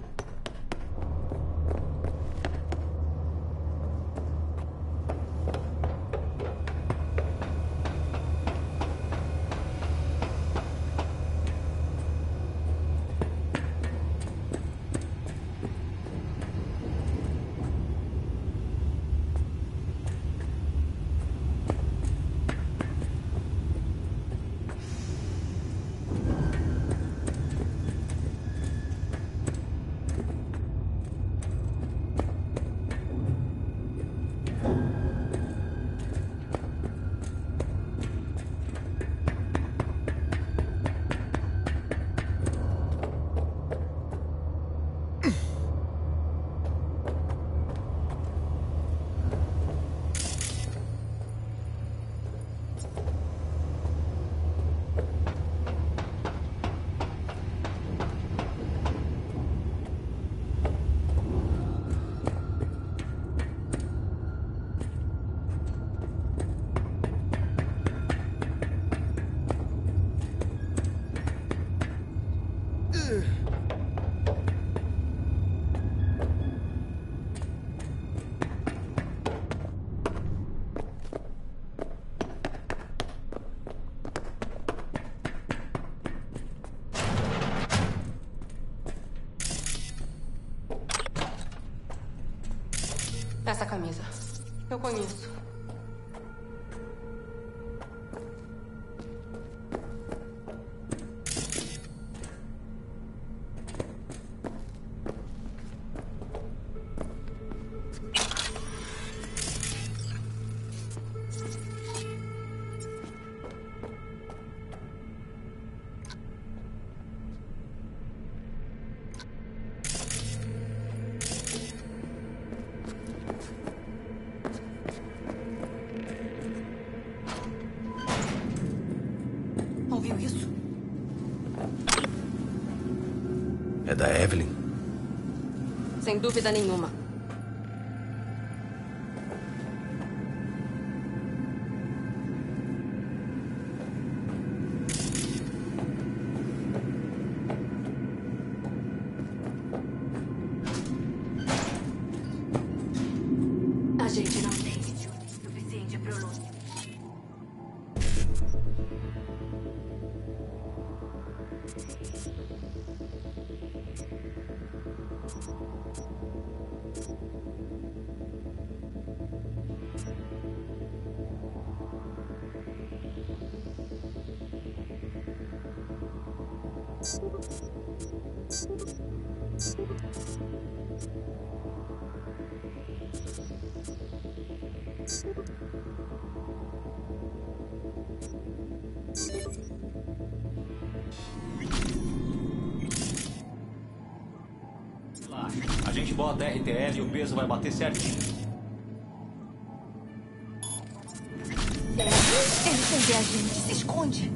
Essa camisa. Eu conheço. Ouviu isso? É da Evelyn? Sem dúvida nenhuma. A gente não tem idiota suficiente para o luto. A gente bota R T L e o peso vai bater certinho. Ele quer ver a gente. Se esconde.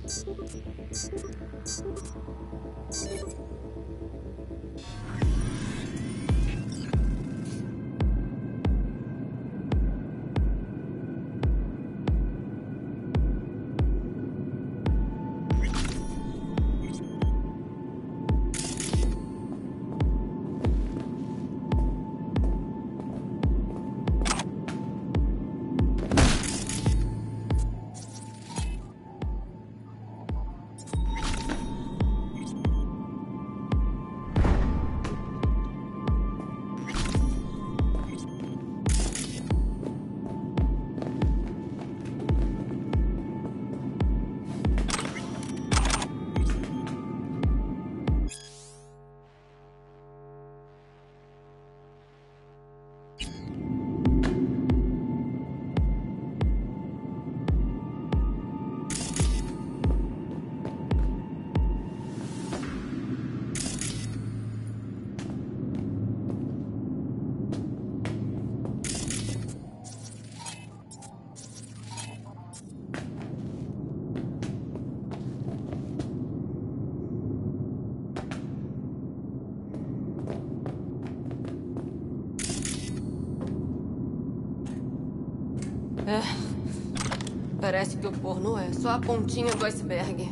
É. Parece que o forno é só a pontinha do iceberg.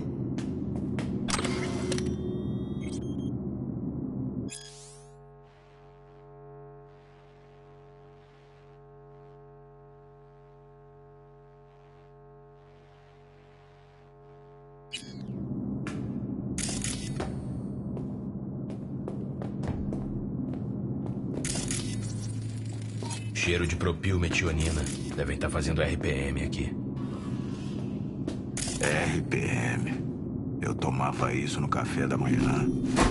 Cheiro de propilmetionina. Devem estar fazendo R P M aqui. R P M. Eu tomava isso no café da manhã.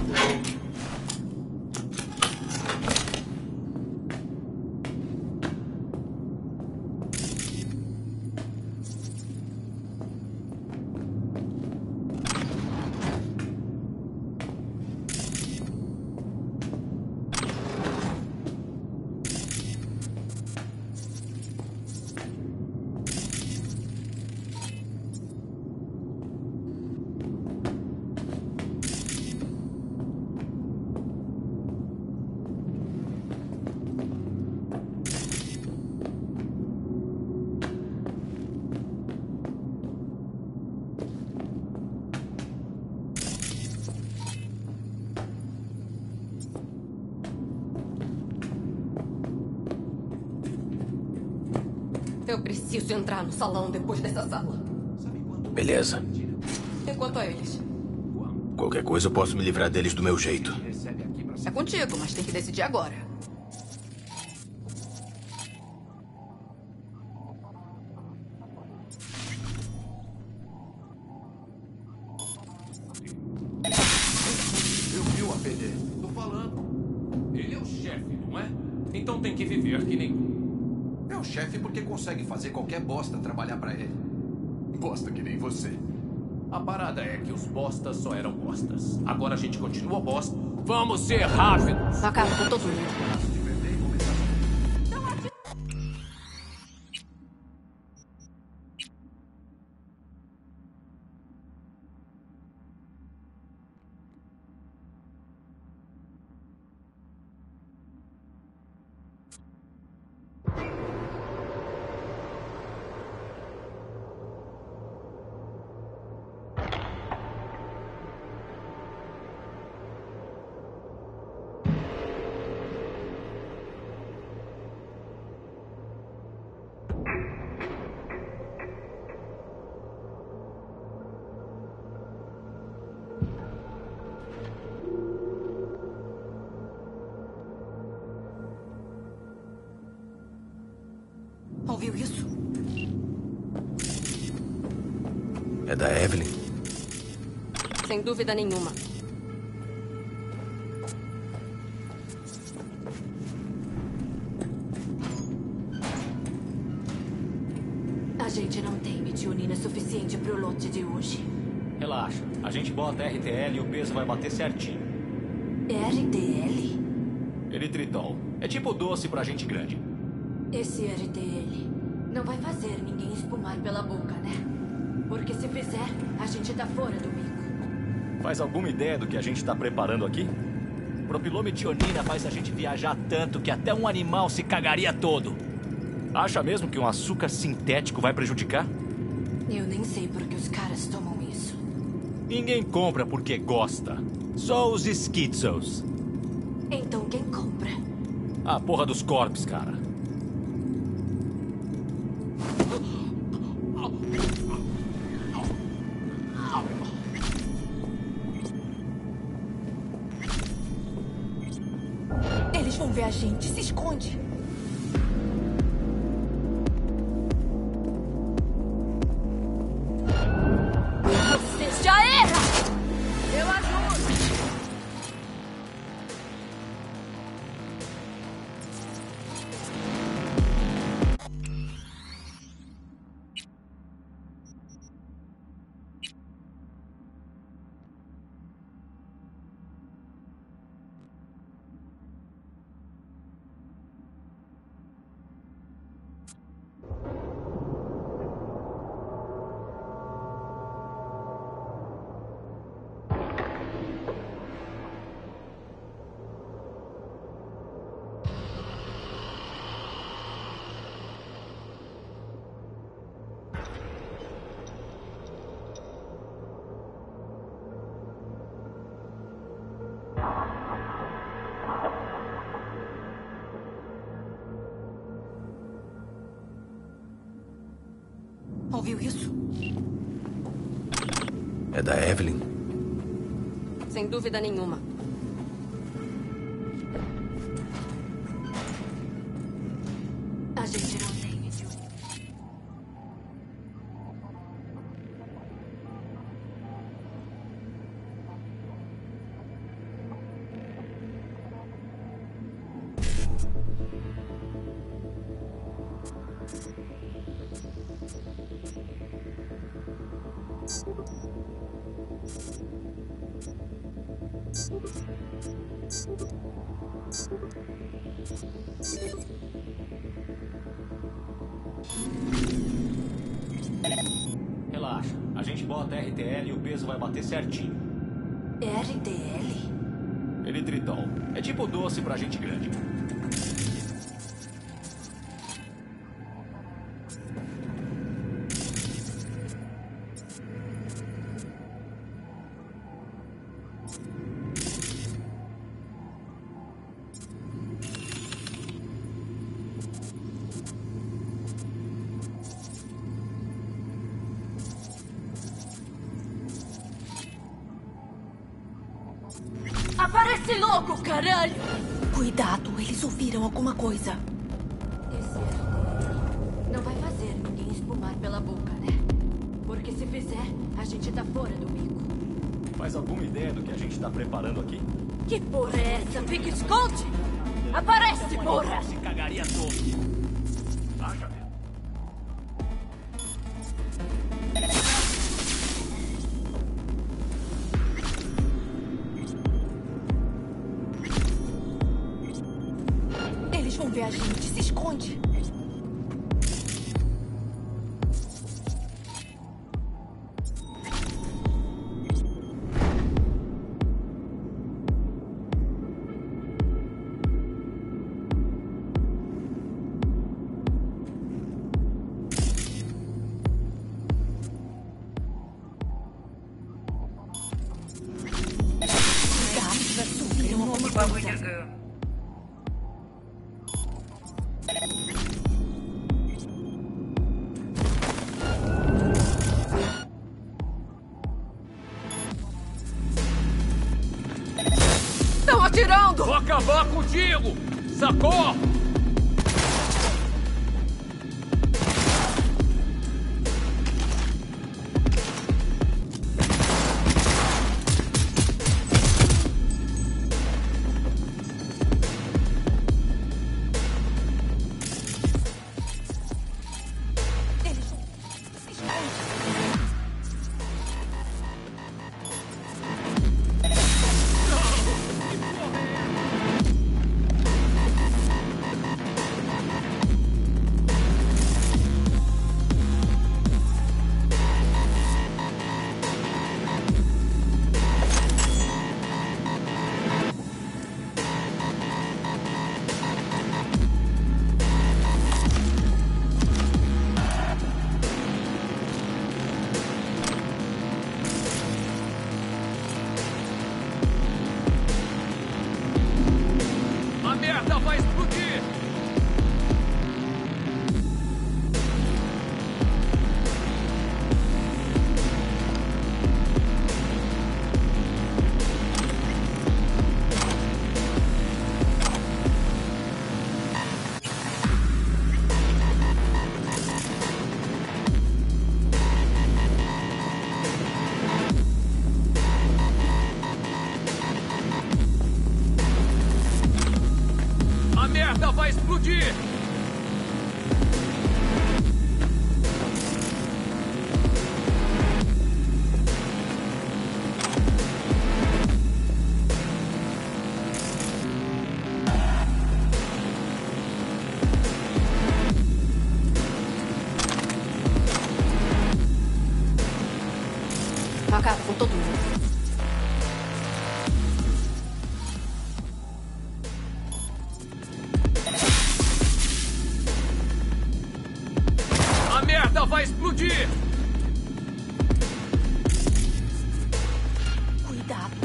Eu preciso entrar no salão depois dessa sala. Beleza. E quanto a eles? Qualquer coisa eu posso me livrar deles do meu jeito. É contigo, mas tem que decidir agora. Eu vi o A P D. Tô falando. Ele é o chefe, não é? Então tem que viver que nem... É o chefe porque consegue fazer qualquer bosta trabalhar pra ele. Bosta que nem você. A parada é que os bostas só eram bostas. Agora a gente continua bosta. Vamos ser rápidos. Acaba com todo mundo. Ouviu isso? É da Evelyn? Sem dúvida nenhuma. A gente não tem metionina suficiente pro lote de hoje. Relaxa. A gente bota R T L e o peso vai bater certinho. R T L? Eritritol. É tipo doce pra gente grande. Esse R T L não vai fazer ninguém espumar pela boca, né? Porque se fizer, a gente tá fora do bico. Faz alguma ideia do que a gente tá preparando aqui? Propilometionina faz a gente viajar tanto que até um animal se cagaria todo. Acha mesmo que um açúcar sintético vai prejudicar? Eu nem sei por que os caras tomam isso. Ninguém compra porque gosta. Só os esquitzos. Então quem compra? A porra dos corpos, cara. Eles vão ver a gente. Se esconde. Você já era! Eu ajudo! Ouviu isso? É da Evelyn? Sem dúvida nenhuma. A gente não tem mediúnica. Relaxa. A gente bota R T L e o peso vai bater certinho. R T L? Eritritol. É tipo doce pra gente grande. Aparece logo, caralho! Cuidado, eles ouviram alguma coisa. Esse R T L não vai fazer ninguém espumar pela boca, né? Porque se fizer, a gente tá fora do bico. Faz alguma ideia do que a gente tá preparando aqui? Que porra é essa? Fica esconde! Aparece, porra! Se cagaria todo. Acha mesmo. Eles vão ver a gente. Se esconde. Estão atirando! Vou acabar contigo! Sacou? explodir! Acaba com todo mundo. A merda vai explodir! Cuidado.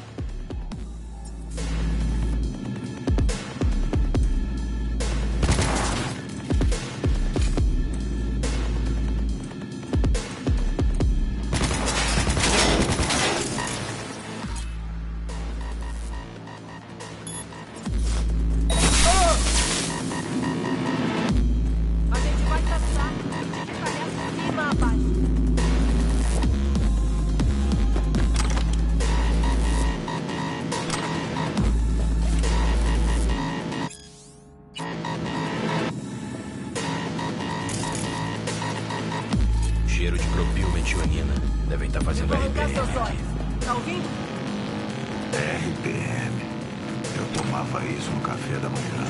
A gente vai caçar. Tem que falhar cima, rapaz. Cheiro de propilmetionina. Devem estar fazendo R P Arrancar M seus aqui. olhos. Tá ouvindo? R P M. Eu tomava isso no café da manhã.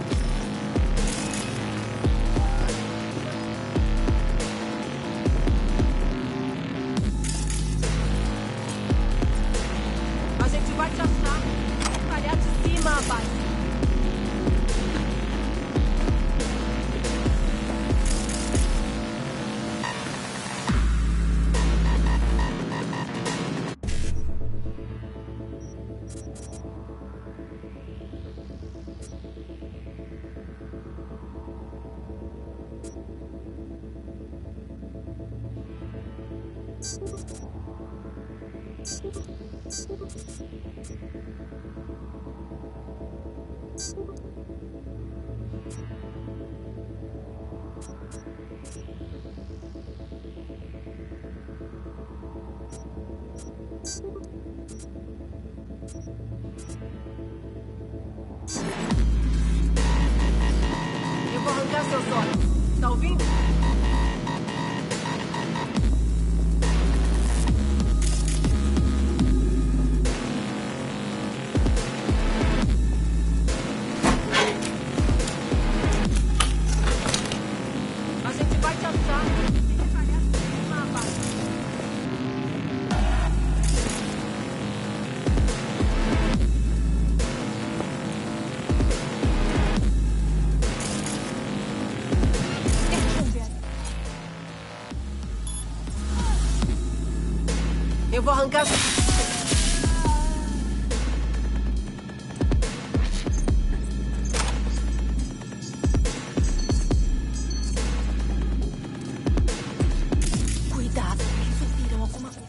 A gente vai te achar. Falhar de cima, rapaz. Eu vou arrancar seus olhos. Tá ouvindo? A gente vai te achar. Tem que falhar cima, rapaz. Eu vou arrancar. Cuidado, eles ouviram alguma coisa.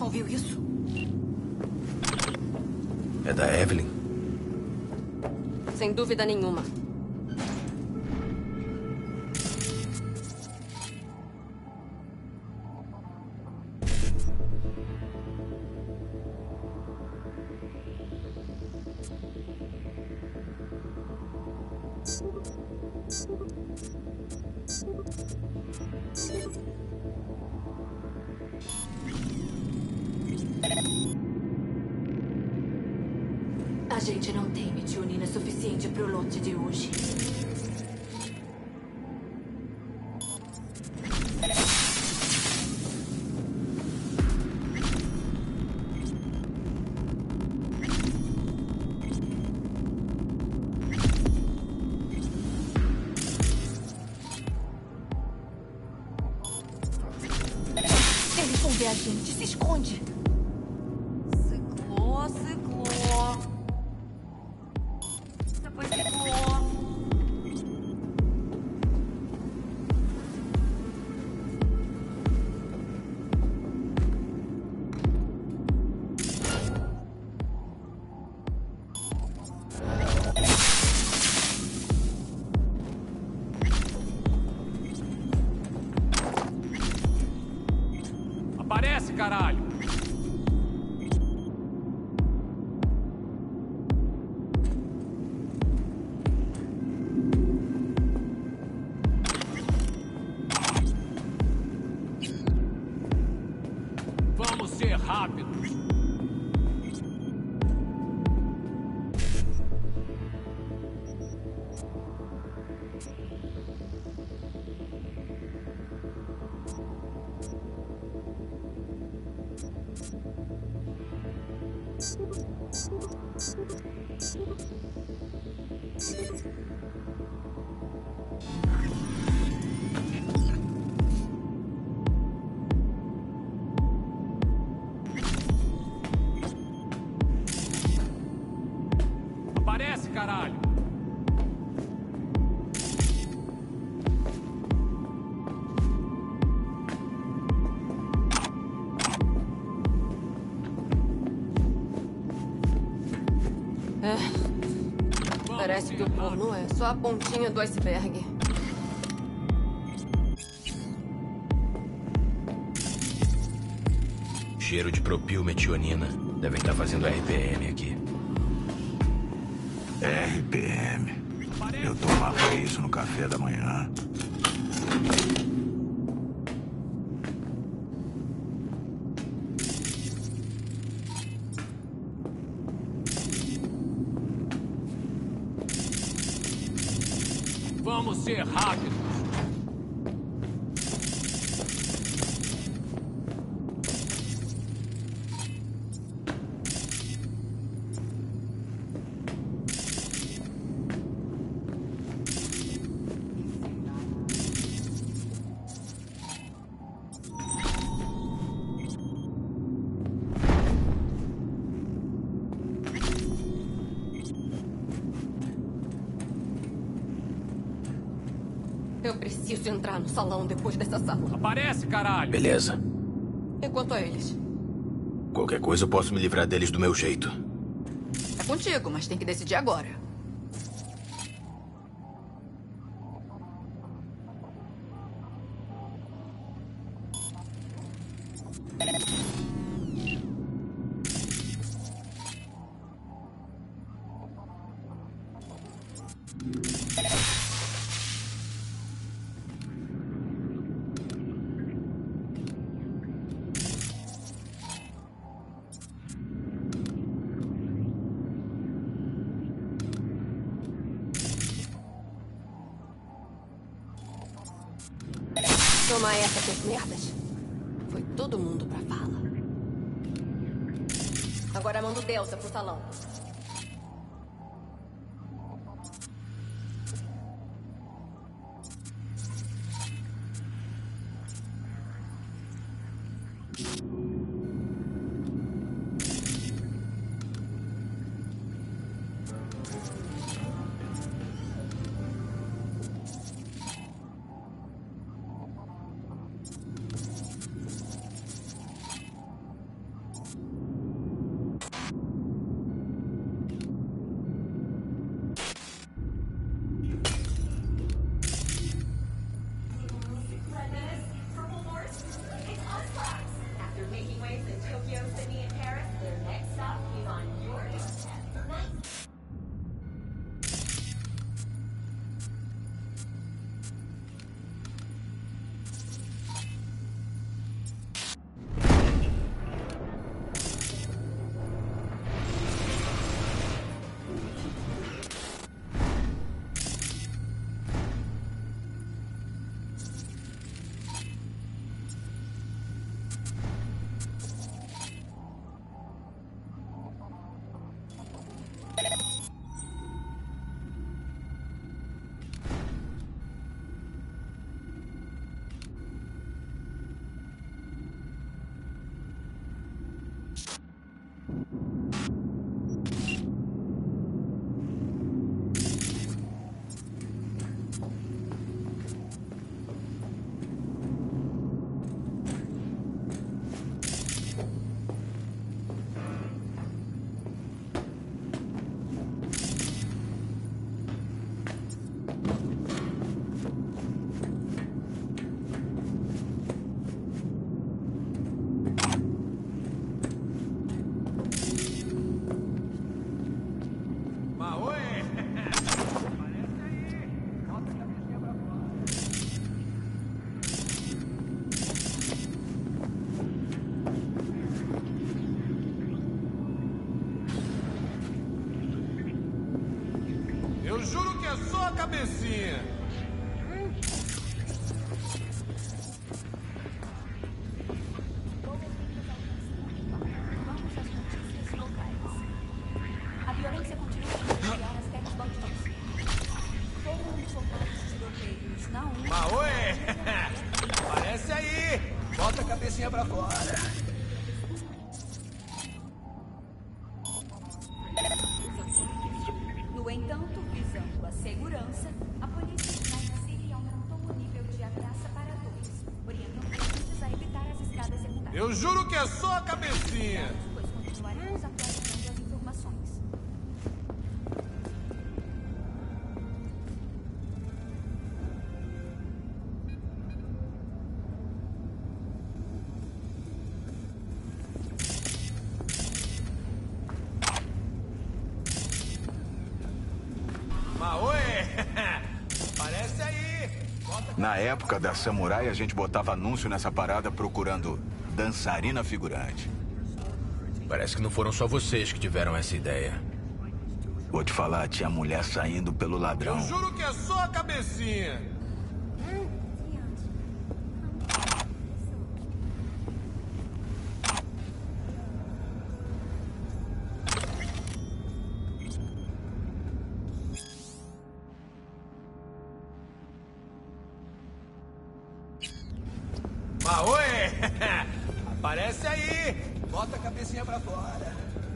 ouviu isso? É da Evelyn? Sem dúvida nenhuma. A gente não tem metionina suficiente pro lote de hoje. Eles vão ver a gente. Se esconde. Ciclou, ciclou. Depois ciclou. Aparece, caralho! Vamos ser rápidos. Aparece, caralho! É. Parece que o porno é só a pontinha do iceberg. Cheiro de propilmetionina. Devem estar fazendo R P M aqui. R P M. Eu tomava isso no café da manhã. Vamos ser rápidos. Eu preciso entrar no salão depois dessa sala. Aparece, caralho! Beleza. E quanto a eles? Qualquer coisa eu posso me livrar deles do meu jeito. É contigo, mas tem que decidir agora. Toma essa, seus merdas. Foi todo mundo pra fala. Agora mando Delsa pro salão. juro que é só a cabecinha. A violência continua a iniciar as terras baldias. Foram informados tiroteios na U. Maoê! Aparece aí! Bota a cabecinha pra fora. No entanto, visando a segurança, a polícia de Night City aumentou o nível de ameaça para dois, orientando clientes a evitar as escadas secundárias. Eu juro que é só a cabecinha! Pois continuaremos atualizando as informações. Maoê! Aparece aí! Bota... Na época da Samurai, a gente botava anúncio nessa parada procurando dançarina figurante. Parece que não foram só vocês que tiveram essa ideia. Vou te falar, tinha mulher saindo pelo ladrão. Eu juro que é só a cabecinha! Maoê! Aparece aí! Bota a cabecinha pra fora.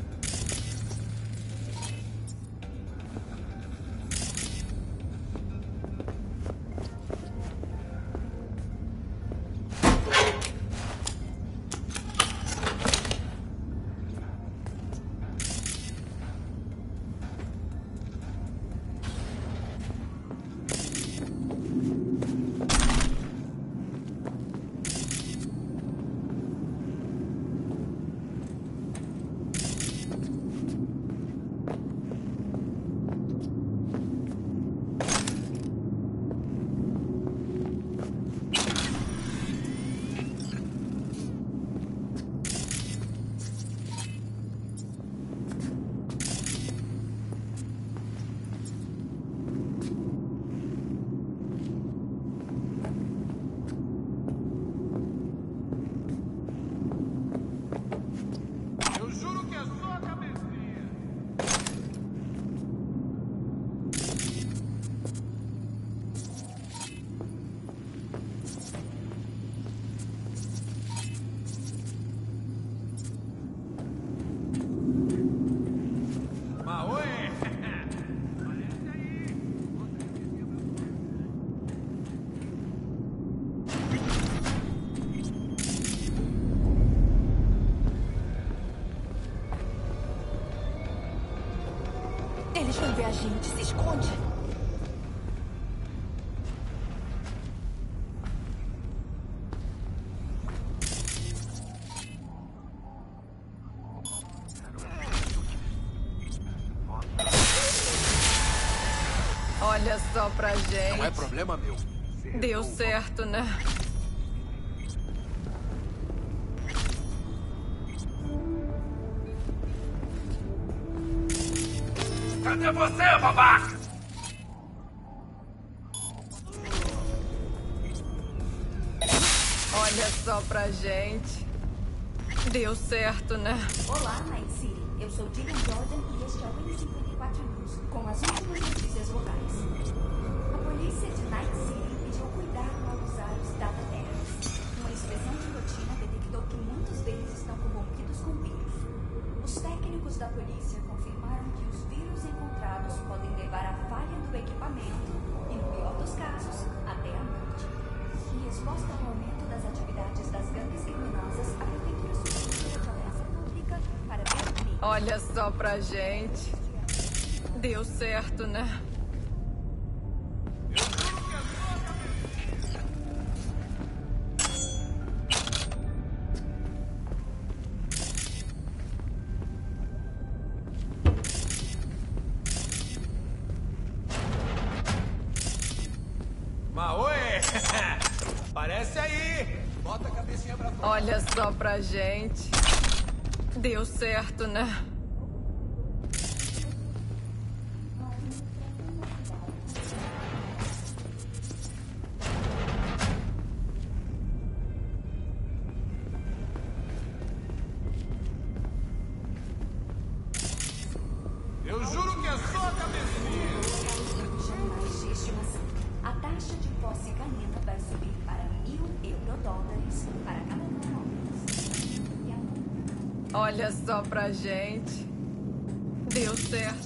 Eles vão ver a gente. Se esconde. Olha só pra gente. Não é problema meu. Deu certo, né? Cadê você, babaca? Olha só pra gente. Deu certo, né? Olá, Night City. Eu sou Dylan Jordan e este é o N cinquenta e quatro News, com as últimas notícias locais. A polícia de Night City pediu cuidado ao usar os data tags. Uma inspeção de rotina detectou que muitos deles estão corrompidos com vírus. Os técnicos da polícia confirmaram que os vírus encontrados podem levar à falha do equipamento e, no pior dos casos, até a morte. Em resposta ao aumento das atividades das gangues criminosas, a prefeitura sugeriu a ameaça pública para prevenir. Olha só pra gente. Deu certo, né? Maoê! Aparece aí! Bota a cabecinha pra fora. Olha só pra gente. Deu certo, né? Olha só pra gente. Deu certo.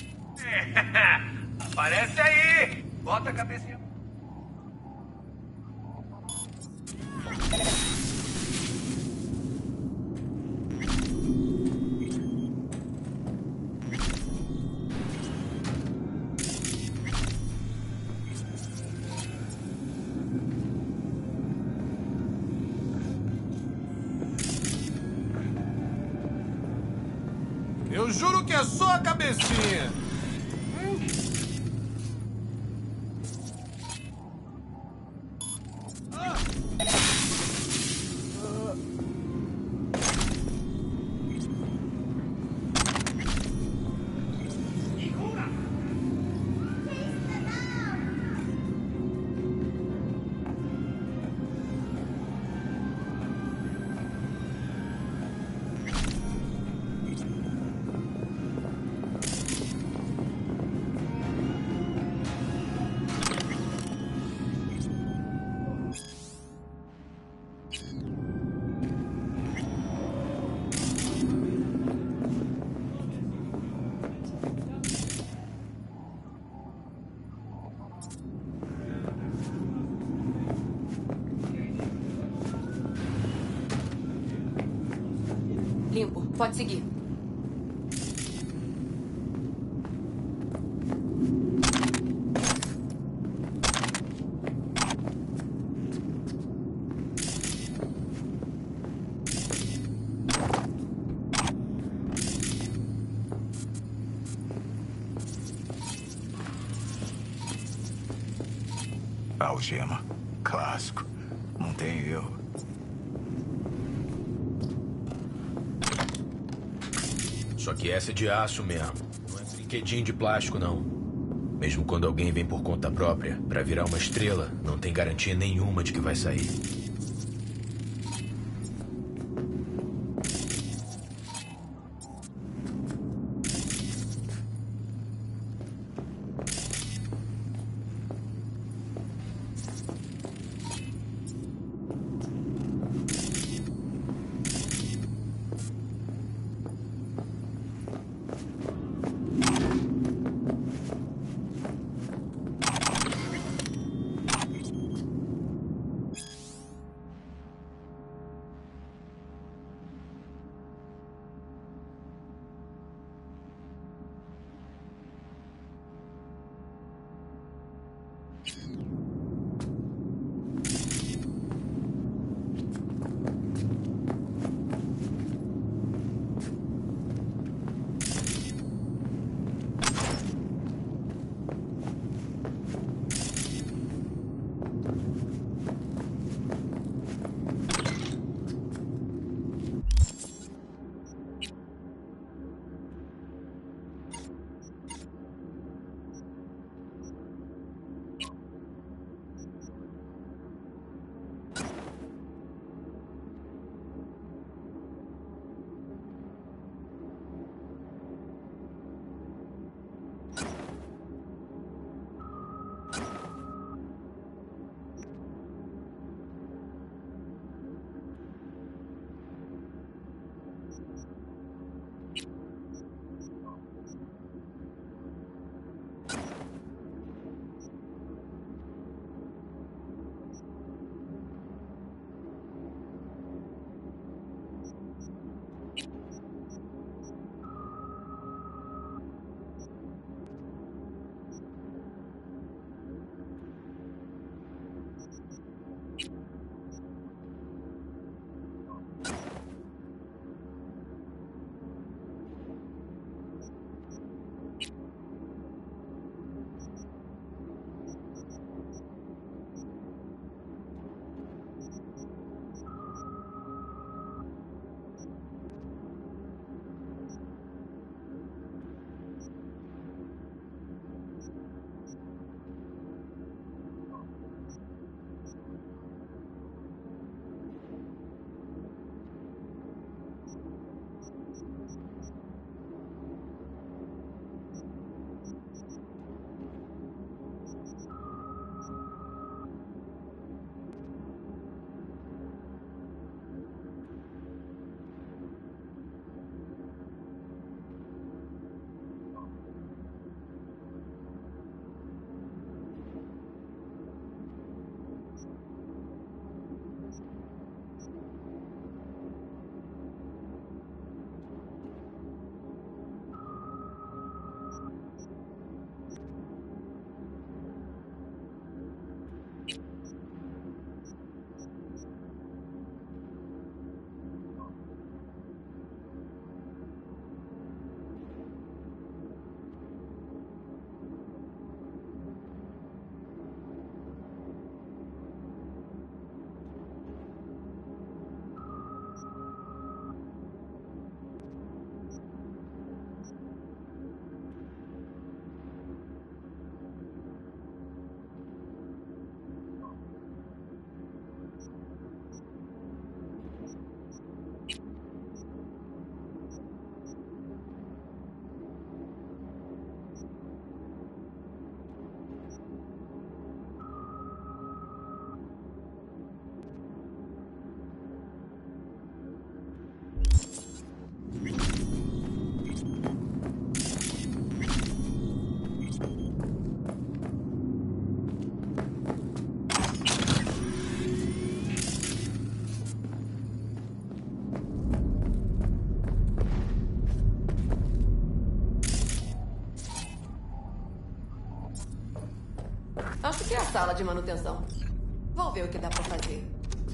Aparece aí! Bota a cabecinha. Eu juro que é só a cabecinha. Limpo. Pode seguir. Algema. Clássico. Não tem erro. Só que essa é de aço mesmo. Não é brinquedinho de plástico, não. Mesmo quando alguém vem por conta própria pra virar uma estrela, não tem garantia nenhuma de que vai sair. Acho que é a sala de manutenção. Vou ver o que dá pra fazer.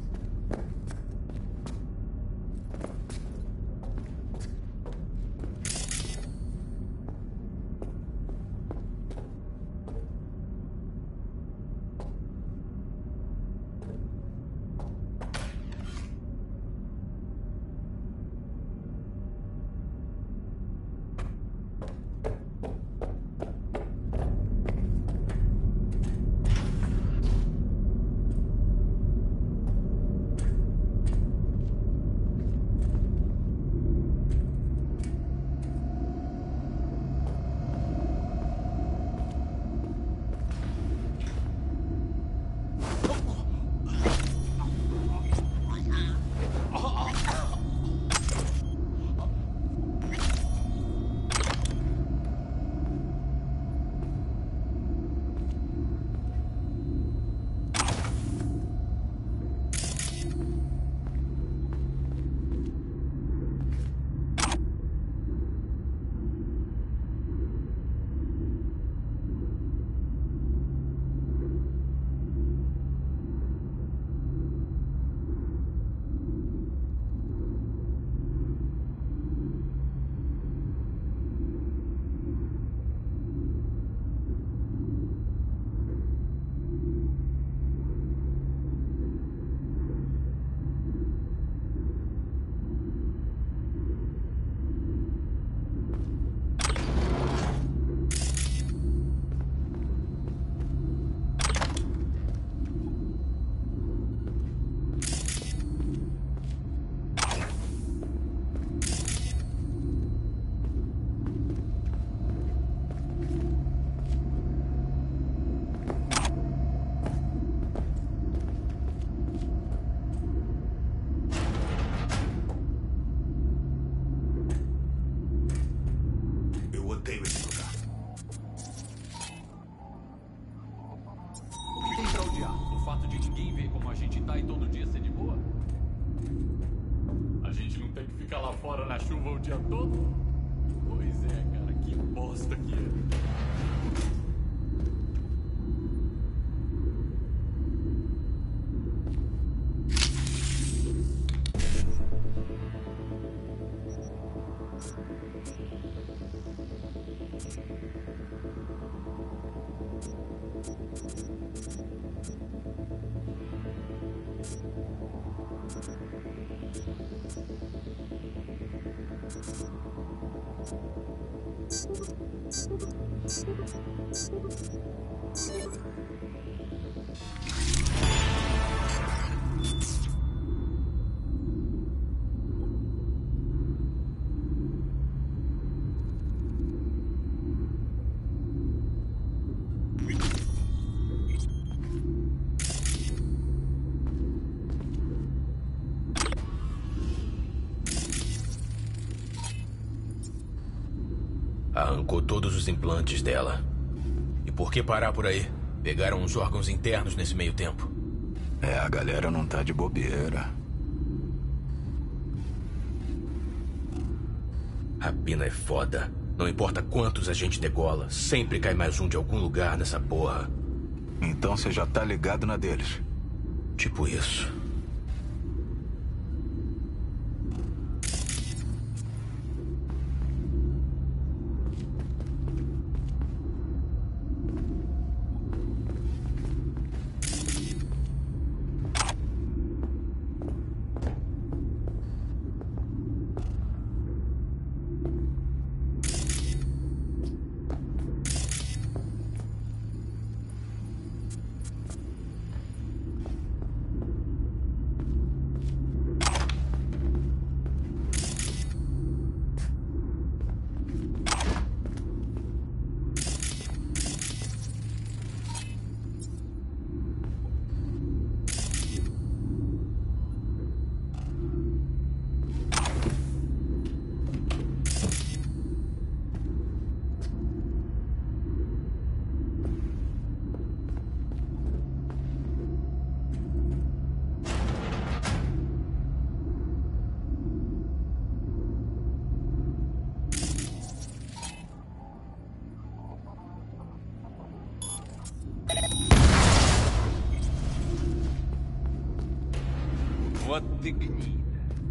Arrancou todos os implantes dela. E por que parar por aí? Pegaram uns órgãos internos nesse meio tempo. É, a galera não tá de bobeira. A Pina é foda. Não importa quantos a gente degola, sempre cai mais um de algum lugar nessa porra. Então você já tá ligado na deles? Tipo isso. Вот ты гнида.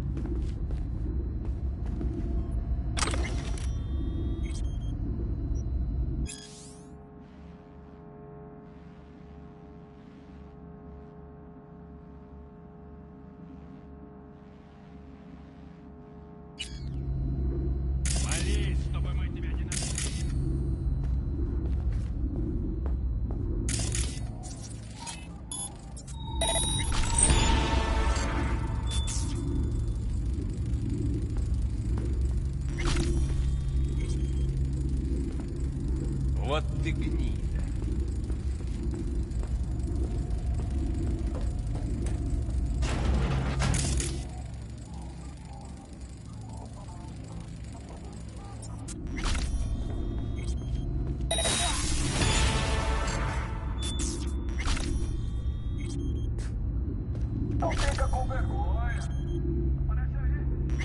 Вот ты гнида. Não fica com vergonha. Aparece aí.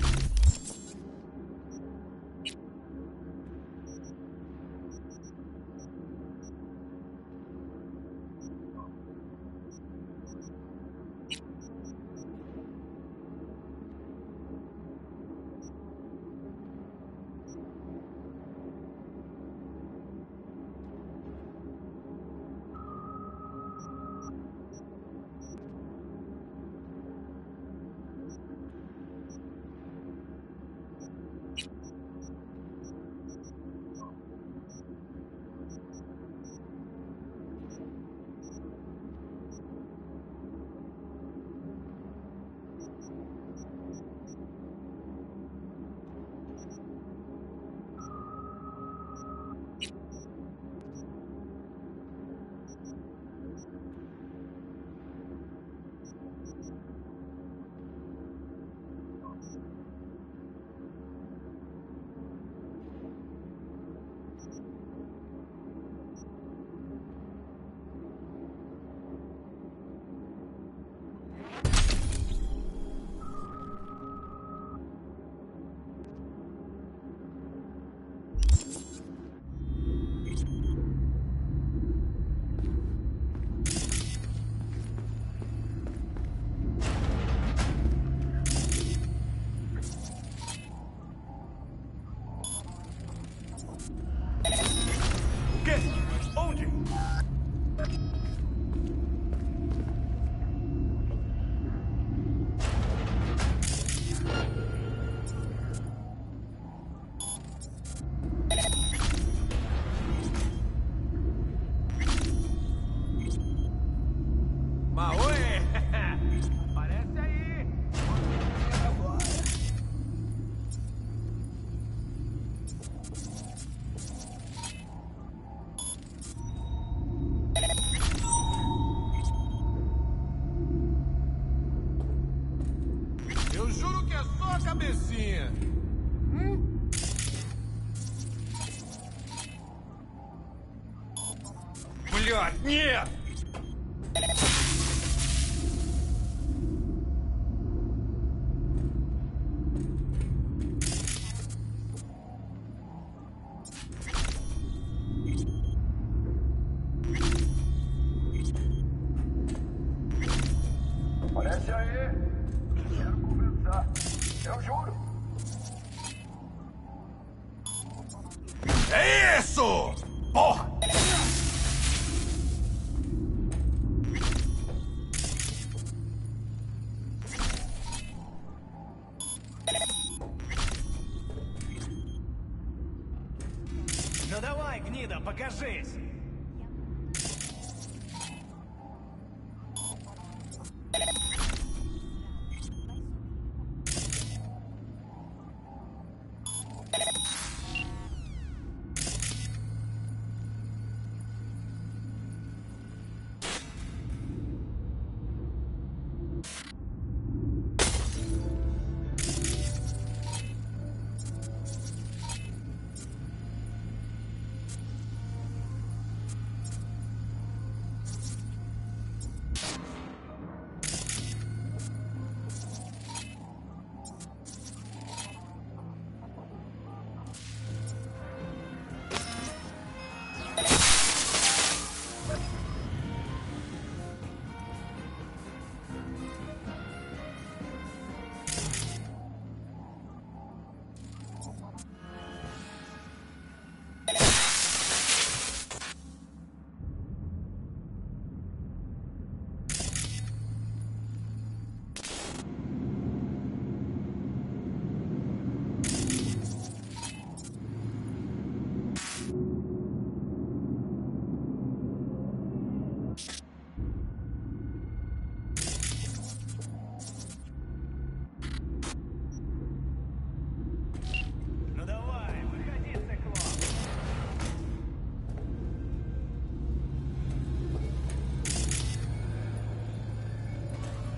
Quê? Onde? Maoe! Aparece aí! Agora! Eu juro que é só a cabecinha. Hum? Блядь, нет! Aparece aí. Quero conversar. Eu juro. É isso! Porra! Ну давай, гнида, покажись!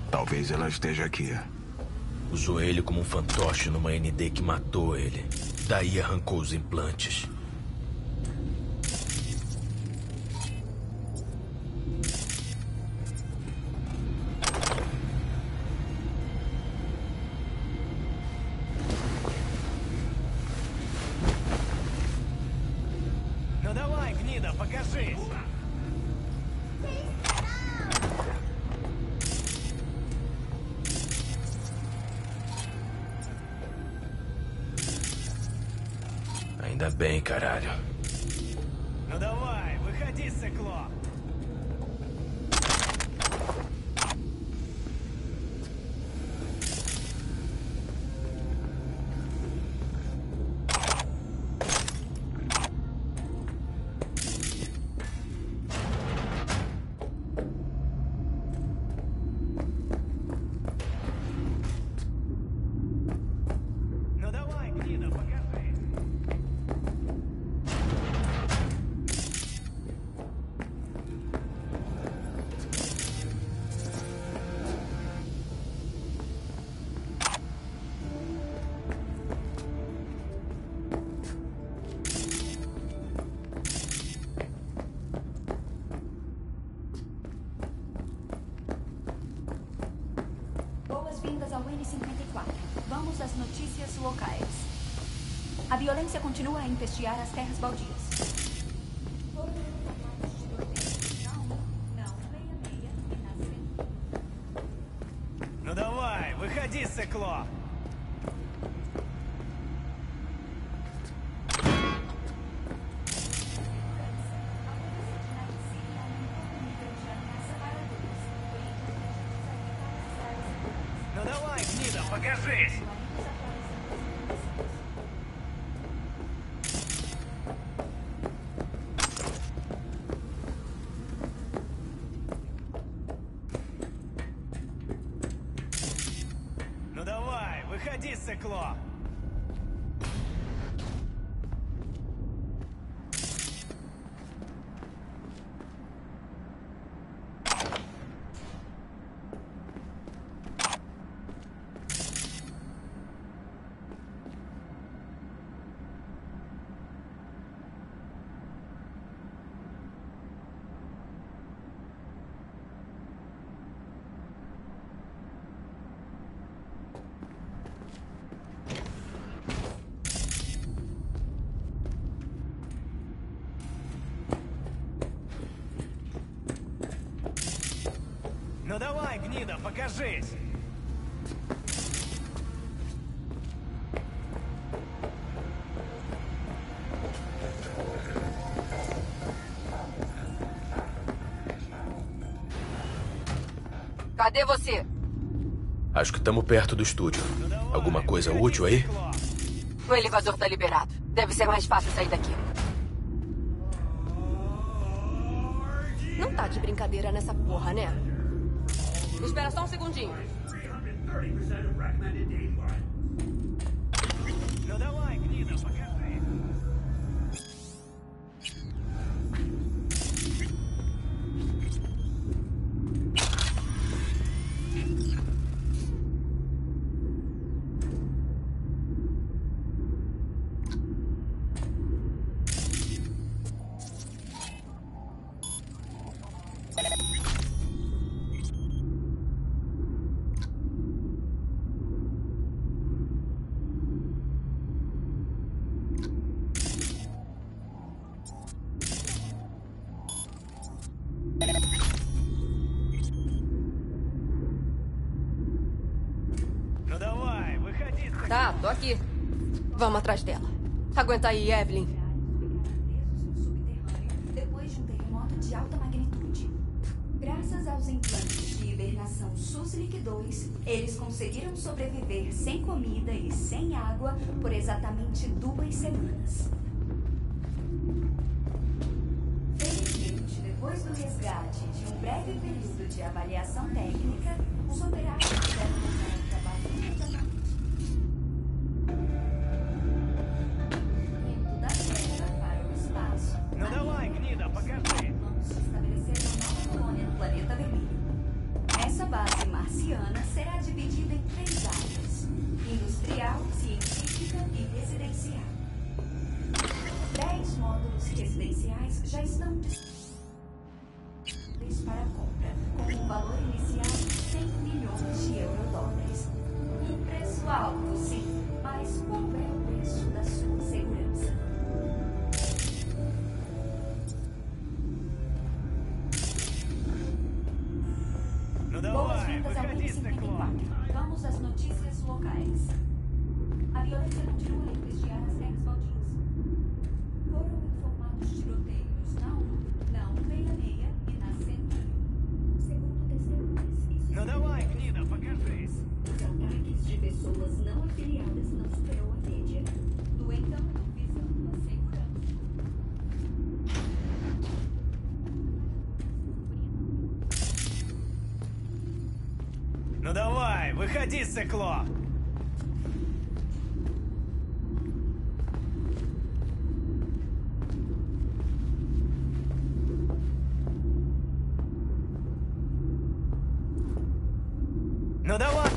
Talvez ela esteja aqui. Usou ele como um fantoche numa N D que matou ele. Daí arrancou os implantes. Ну давай, гнида, покажись! Ainda bem, caralho. Ну давай, выходи, сыкло! Ну давай, гнида, покажи! Boas-vindas ao N cinquenta e quatro. Vamos às notícias locais. A violência continua a empestear as terras baldias. Ну давай, выходи, сыкло! Ну давай, гнида, покажись! Ну давай, выходи, сыкло! Ну давай, гнида, покажись! Cadê você? Acho que estamos perto do estúdio. Alguma coisa útil aí? O elevador tá liberado. Deve ser mais fácil sair daqui. Não tá de brincadeira nessa porra, né? Espera só um segundinho. Ну давай, гнида, покажи! Ну давай, выходи! Tá, tô aqui. Vamos atrás dela. Aguenta aí, Evelyn. Depois de um terremoto de alta magnitude. Graças aos implantes de hibernação Suslik dois, eles conseguiram sobreviver sem comida e sem água por exatamente duas semanas. Felizmente, depois do resgate e de um breve período de avaliação técnica, os operários puderam voltar ao trabalho imediatamente. Indo da Terra para o espaço. Ну давай, гнида, покажи! Vamos estabelecer uma nova colônia no planeta vermelho. Essa base marciana cem milhões de eurodólares. Um preço alto, sim, mas qual é o preço da sua segurança? Boas-vindas ao N cinquenta e quatro. Vamos às notícias locais. A violência continua a investigar as terras baldias. Foram informados tiroteios na um, na cento e sessenta e seis e na cento e um. Segundo testemunhas, isso... Ну давай, гнида, покажись. Os ataques de pessoas não afiliadas não superou a média. No entanto, visando a segurança. Ну давай, выходи, циклоп! Ну давай!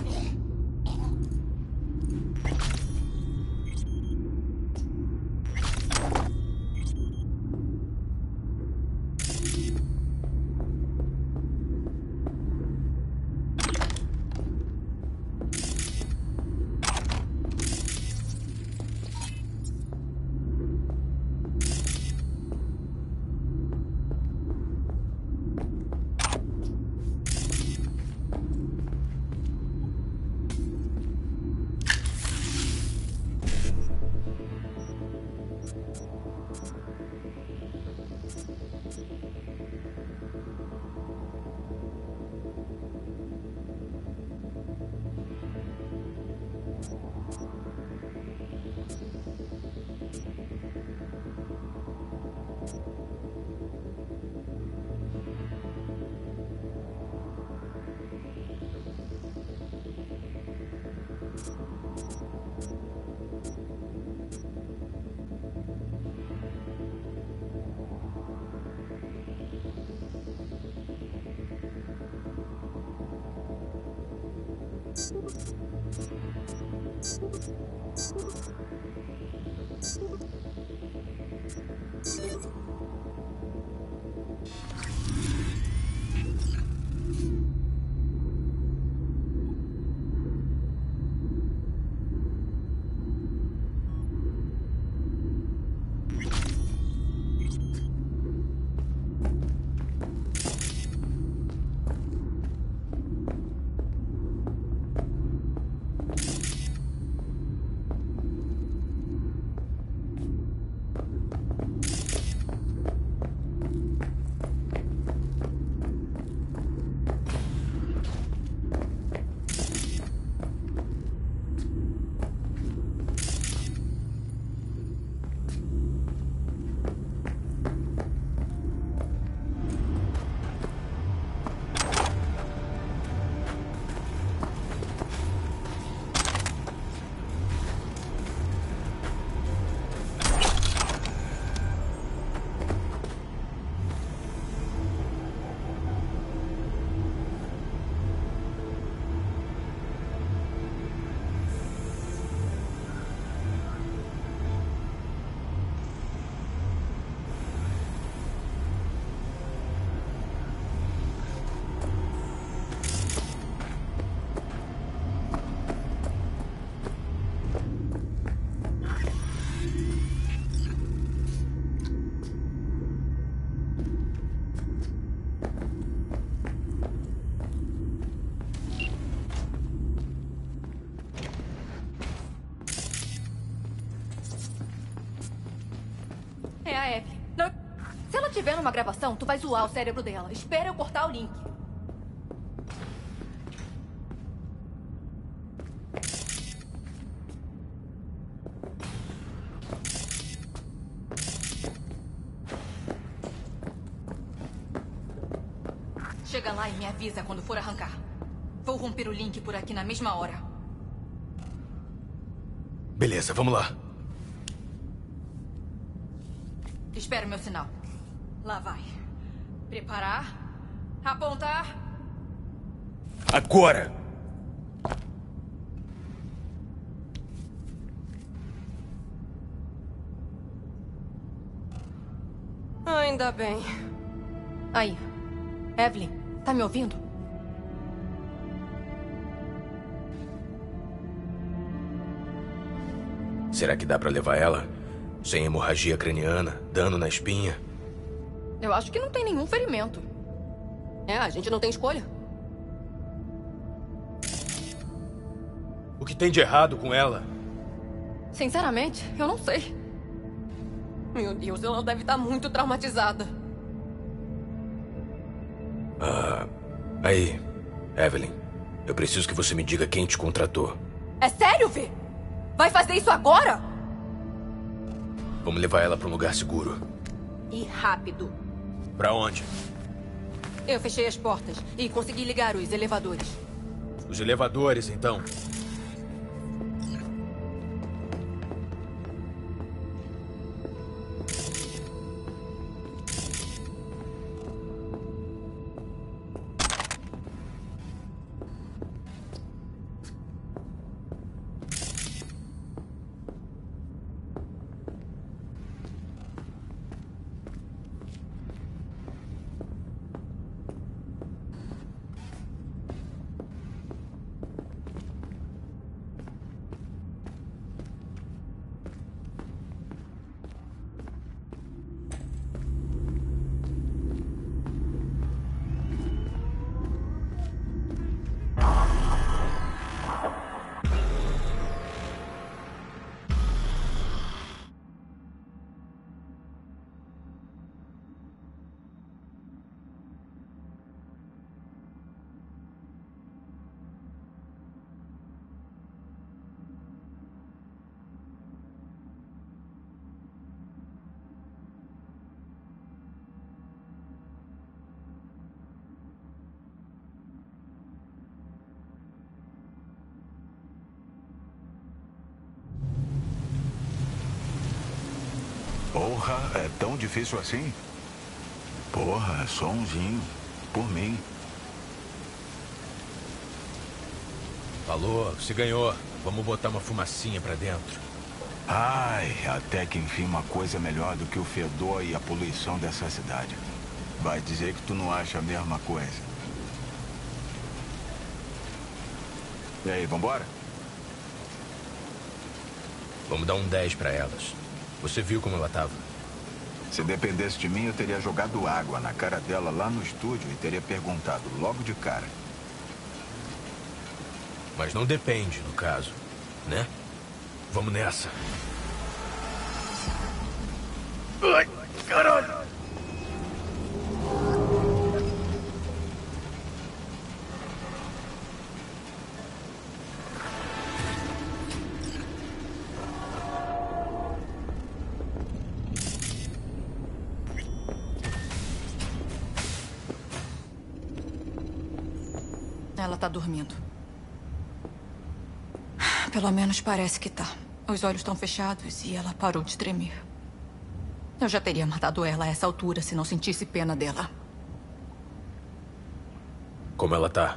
É a Evelyn. Não. Se ela tiver numa gravação, tu vai zoar o cérebro dela. Espera eu cortar o link. Chega lá e me avisa quando for arrancar. Vou romper o link por aqui na mesma hora. Beleza, vamos lá. Espera o meu sinal. Lá vai. Preparar. Apontar. Agora! Ainda bem. Aí. Evelyn, tá me ouvindo? Será que dá pra levar ela? Sem hemorragia craniana, dano na espinha? Eu acho que não tem nenhum ferimento. É, a gente não tem escolha. O que tem de errado com ela? Sinceramente, eu não sei. Meu Deus, ela deve estar muito traumatizada. Ah, aí, Evelyn. Eu preciso que você me diga quem te contratou. É sério, Vi? Vai fazer isso agora? Vamos levar ela pra um lugar seguro. E rápido. Pra onde? Eu fechei as portas e consegui ligar os elevadores. Os elevadores, então. Porra, é tão difícil assim? Porra, é só umzinho. Por mim. Falou, você ganhou. Vamos botar uma fumacinha pra dentro. Ai, até que enfim uma coisa melhor do que o fedor e a poluição dessa cidade. Vai dizer que tu não acha a mesma coisa. E aí, vambora? Vamos dar um dez pra elas. Você viu como ela tava? Se dependesse de mim, eu teria jogado água na cara dela lá no estúdio e teria perguntado logo de cara. Mas não depende, no caso, né? Vamos nessa. Ai, caralho! Ela tá dormindo. Pelo menos parece que tá. Os olhos estão fechados e ela parou de tremer. Eu já teria matado ela a essa altura se não sentisse pena dela. Como ela tá?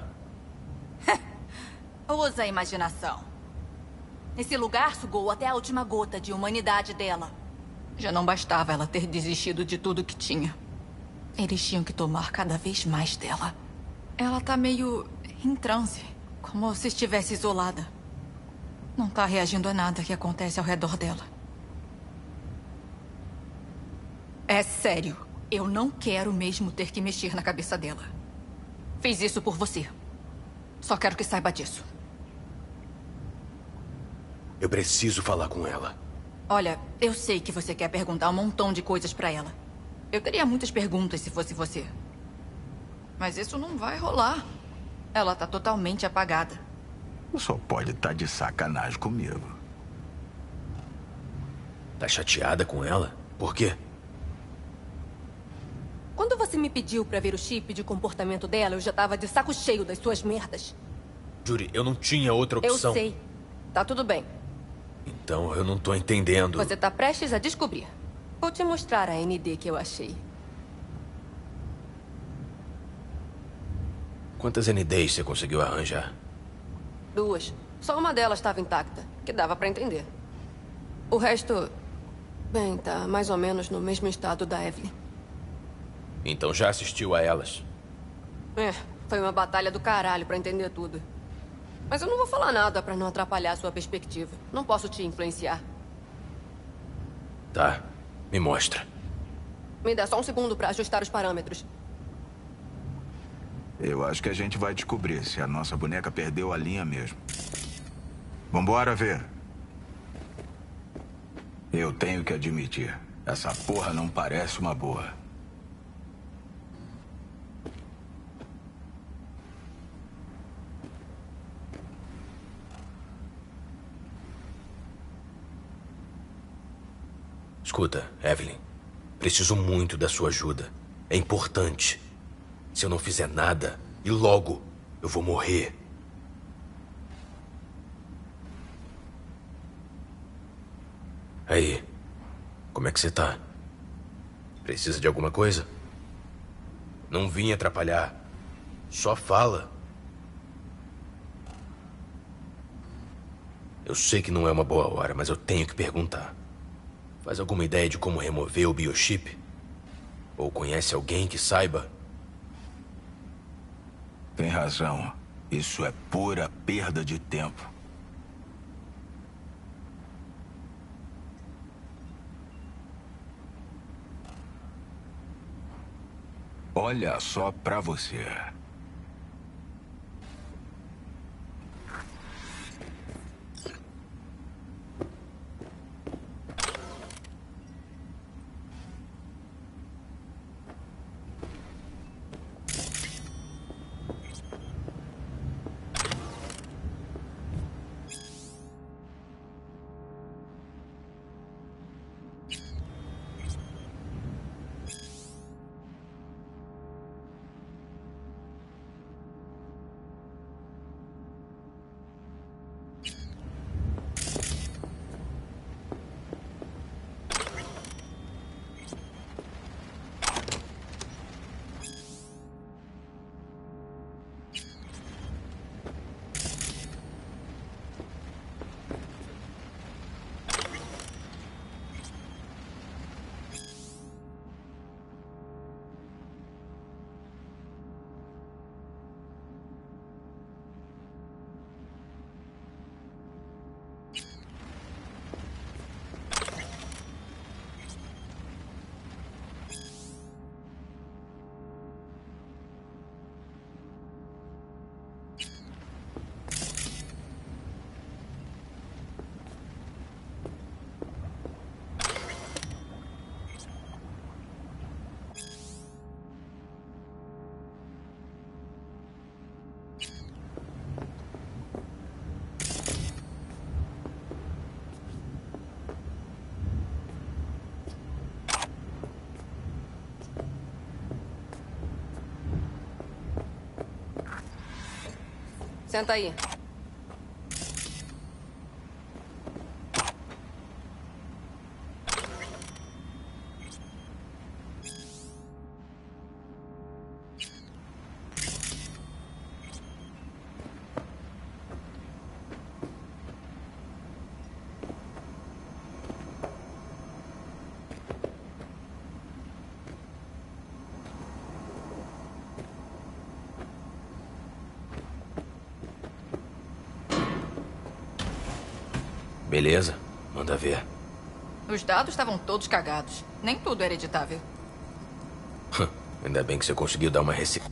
Usa a imaginação. Esse lugar sugou até a última gota de humanidade dela. Já não bastava ela ter desistido de tudo que tinha. Eles tinham que tomar cada vez mais dela. Ela tá meio em transe, como se estivesse isolada. Não tá reagindo a nada que acontece ao redor dela. É sério. Eu não quero mesmo ter que mexer na cabeça dela. Fiz isso por você. Só quero que saiba disso. Eu preciso falar com ela. Olha, eu sei que você quer perguntar um montão de coisas pra ela. Eu teria muitas perguntas se fosse você. Mas isso não vai rolar. Ela tá totalmente apagada. Só pode estar de sacanagem comigo. Tá chateada com ela? Por quê? Quando você me pediu pra ver o chip de comportamento dela, eu já tava de saco cheio das suas merdas. Yuri, eu não tinha outra opção. Eu sei. Tá tudo bem. Então eu não tô entendendo. Você tá prestes a descobrir. Vou te mostrar a N D que eu achei. Quantas N Ds você conseguiu arranjar? Duas. Só uma delas estava intacta, que dava pra entender. O resto... Bem, tá mais ou menos no mesmo estado da Evelyn. Então já assistiu a elas? É, foi uma batalha do caralho pra entender tudo. Mas eu não vou falar nada pra não atrapalhar a sua perspectiva. Não posso te influenciar. Tá, me mostra. Me dá só um segundo pra ajustar os parâmetros. Eu acho que a gente vai descobrir se a nossa boneca perdeu a linha mesmo. Vambora ver. Eu tenho que admitir, essa porra não parece uma boa. Escuta, Evelyn. Preciso muito da sua ajuda. É importante. Se eu não fizer nada, e logo, eu vou morrer. Aí, como é que você tá? Precisa de alguma coisa? Não vim atrapalhar. Só fala. Eu sei que não é uma boa hora, mas eu tenho que perguntar. Faz alguma ideia de como remover o biochip? Ou conhece alguém que saiba? Tem razão. Isso é pura perda de tempo. Olha só pra você. Senta aí. Beleza, manda ver. Os dados estavam todos cagados. Nem tudo era editável. Ainda bem que você conseguiu dar uma rece...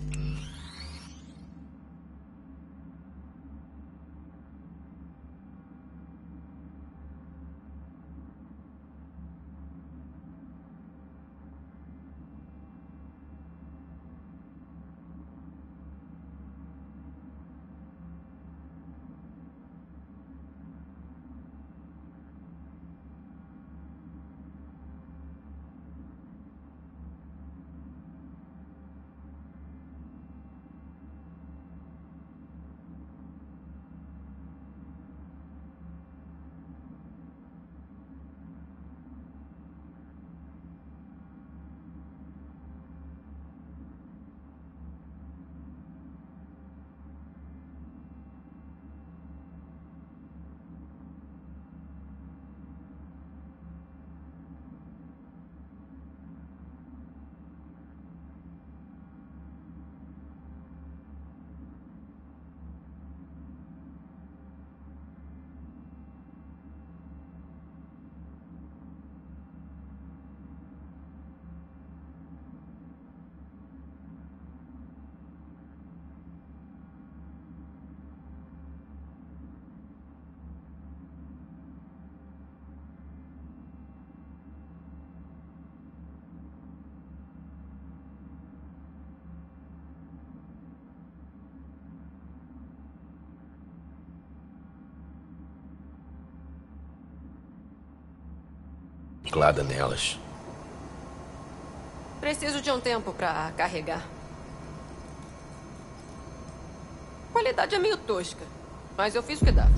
ciclada nelas. Preciso de um tempo pra carregar. A qualidade é meio tosca, mas eu fiz o que dava.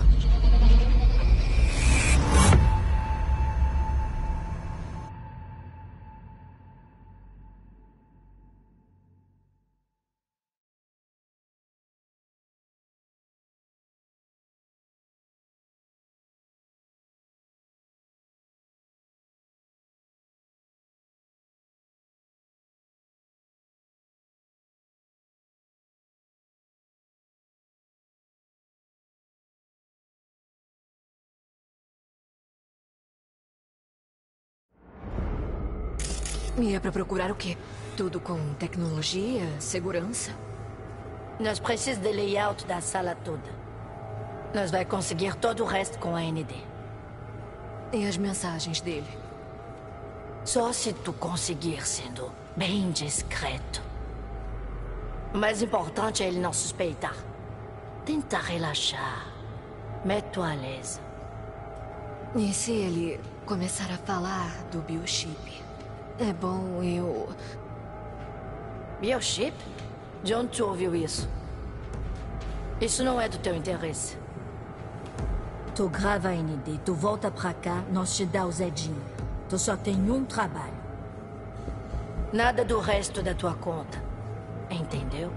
E é pra procurar o quê? Tudo com tecnologia, segurança? Nós precisamos do layout da sala toda. Nós vai conseguir todo o resto com a N D. E as mensagens dele? Só se tu conseguir sendo bem discreto. O mais importante é ele não suspeitar. Tenta relaxar. Mete-o à l'aise. E se ele começar a falar do biochip? É bom eu... Biochip? De onde tu ouviu isso? Isso não é do teu interesse. Tu grava a N D, tu volta pra cá, nós te dá o Zedinho. Tu só tem um trabalho. Nada do resto da tua conta. Entendeu?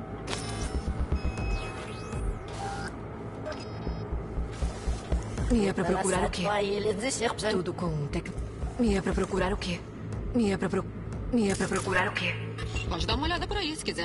E é pra procurar o quê? Tudo com tec... E é pra procurar o quê? E é pra pro... E é pra procurar o quê? Pode dar uma olhada por aí, se quiser.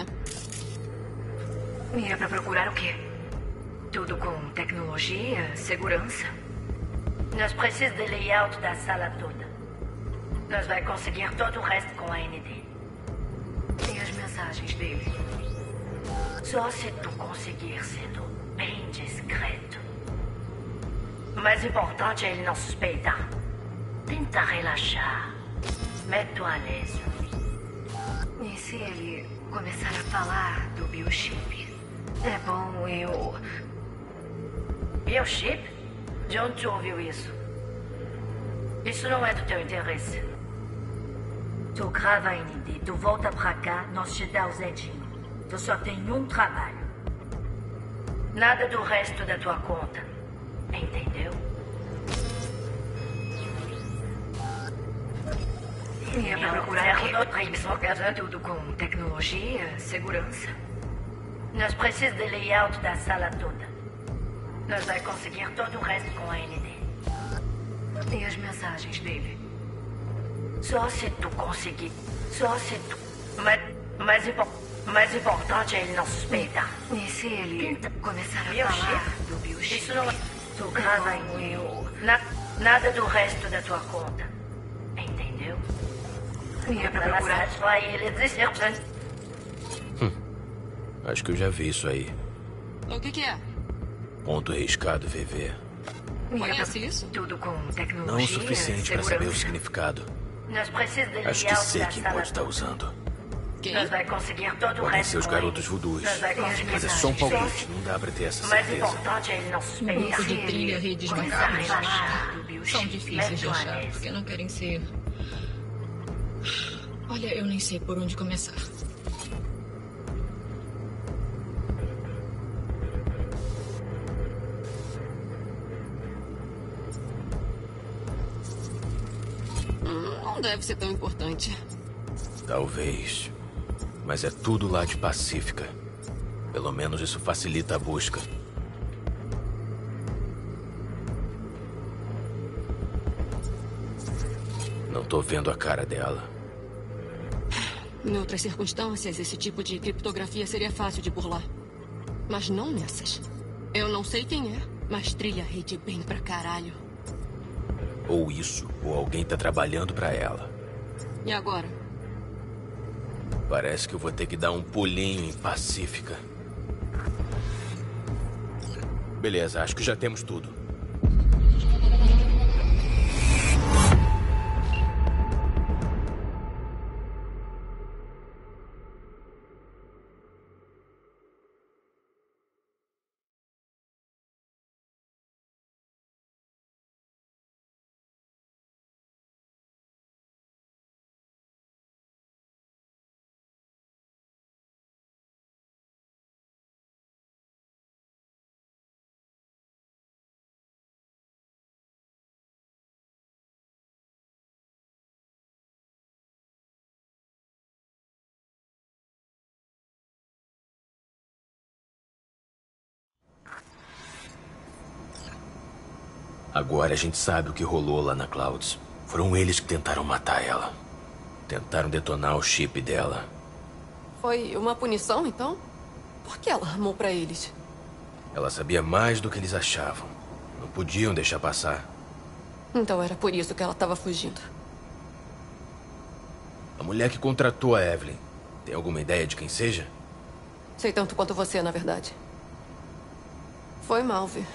E é pra procurar o quê? Tudo com tecnologia, segurança? Nós precisamos do layout da sala toda. Nós vai conseguir todo o resto com a N D. E as mensagens dele? Só se tu conseguir sendo bem discreto. O mais importante é ele não suspeitar. Tenta relaxar. Mete-o à l'aise. E se ele começar a falar do biochip? É bom eu... Biochip? De onde tu ouviu isso? Isso não é do teu interesse. Tu grava a N D, tu volta pra cá, nós te dá o Zedinho. Tu só tem um trabalho. Nada do resto da tua conta. Entendeu? E é pra procurar o quê? Tudo com tecnologia, segurança? Nós precisamos do layout da sala toda. Nós vai conseguir todo o resto com a N D. E as mensagens dele? Só se tu conseguir. Só se tu... Mas, mais, impo... mais importante é ele não suspeitar. E se ele Tenta... começar a biochip? falar do biochip? Isso não é... Tu grava em eu... Na... Nada do resto da tua conta. Entendeu? E é pra procurar... Vai ele dizer... Hum. Acho que eu já vi isso aí. O que que é? Ponto riscado, V V. Conhece isso? Tudo com tecnologia, Não o suficiente para saber o segurança. significado. Nós precisamos do Acho que layout sei da quem sala pode estar toda. usando. Quem? Nós vai conseguir todo o Podem resto ser os com garotos ele. voodoos. Nós vai conseguir Mas é só um só- palpite, não dá pra ter essa O mais certeza. importante é ele não suspeitar. Grupo de trilha, redes Começar a bancárias, relaxar. do biochip. São difíceis de achar, porque não querem ser... Olha, eu nem sei por onde começar. Hum, não deve ser tão importante. Talvez. Mas é tudo lá de Pacífica. Pelo menos isso facilita a busca. Não tô vendo a cara dela. Em outras circunstâncias, esse tipo de criptografia seria fácil de burlar. Mas não nessas. Eu não sei quem é, mas trilha a rede bem pra caralho. Ou isso, ou alguém tá trabalhando pra ela. E agora? Parece que eu vou ter que dar um pulinho em Pacífica. Beleza, acho que já temos tudo. Agora a gente sabe o que rolou lá na Clouds. Foram eles que tentaram matar ela. Tentaram detonar o chip dela. Foi uma punição, então? Por que ela armou pra eles? Ela sabia mais do que eles achavam. Não podiam deixar passar. Então era por isso que ela estava fugindo. A mulher que contratou a Evelyn, tem alguma ideia de quem seja? Sei tanto quanto você, na verdade. Foi mal, Vi.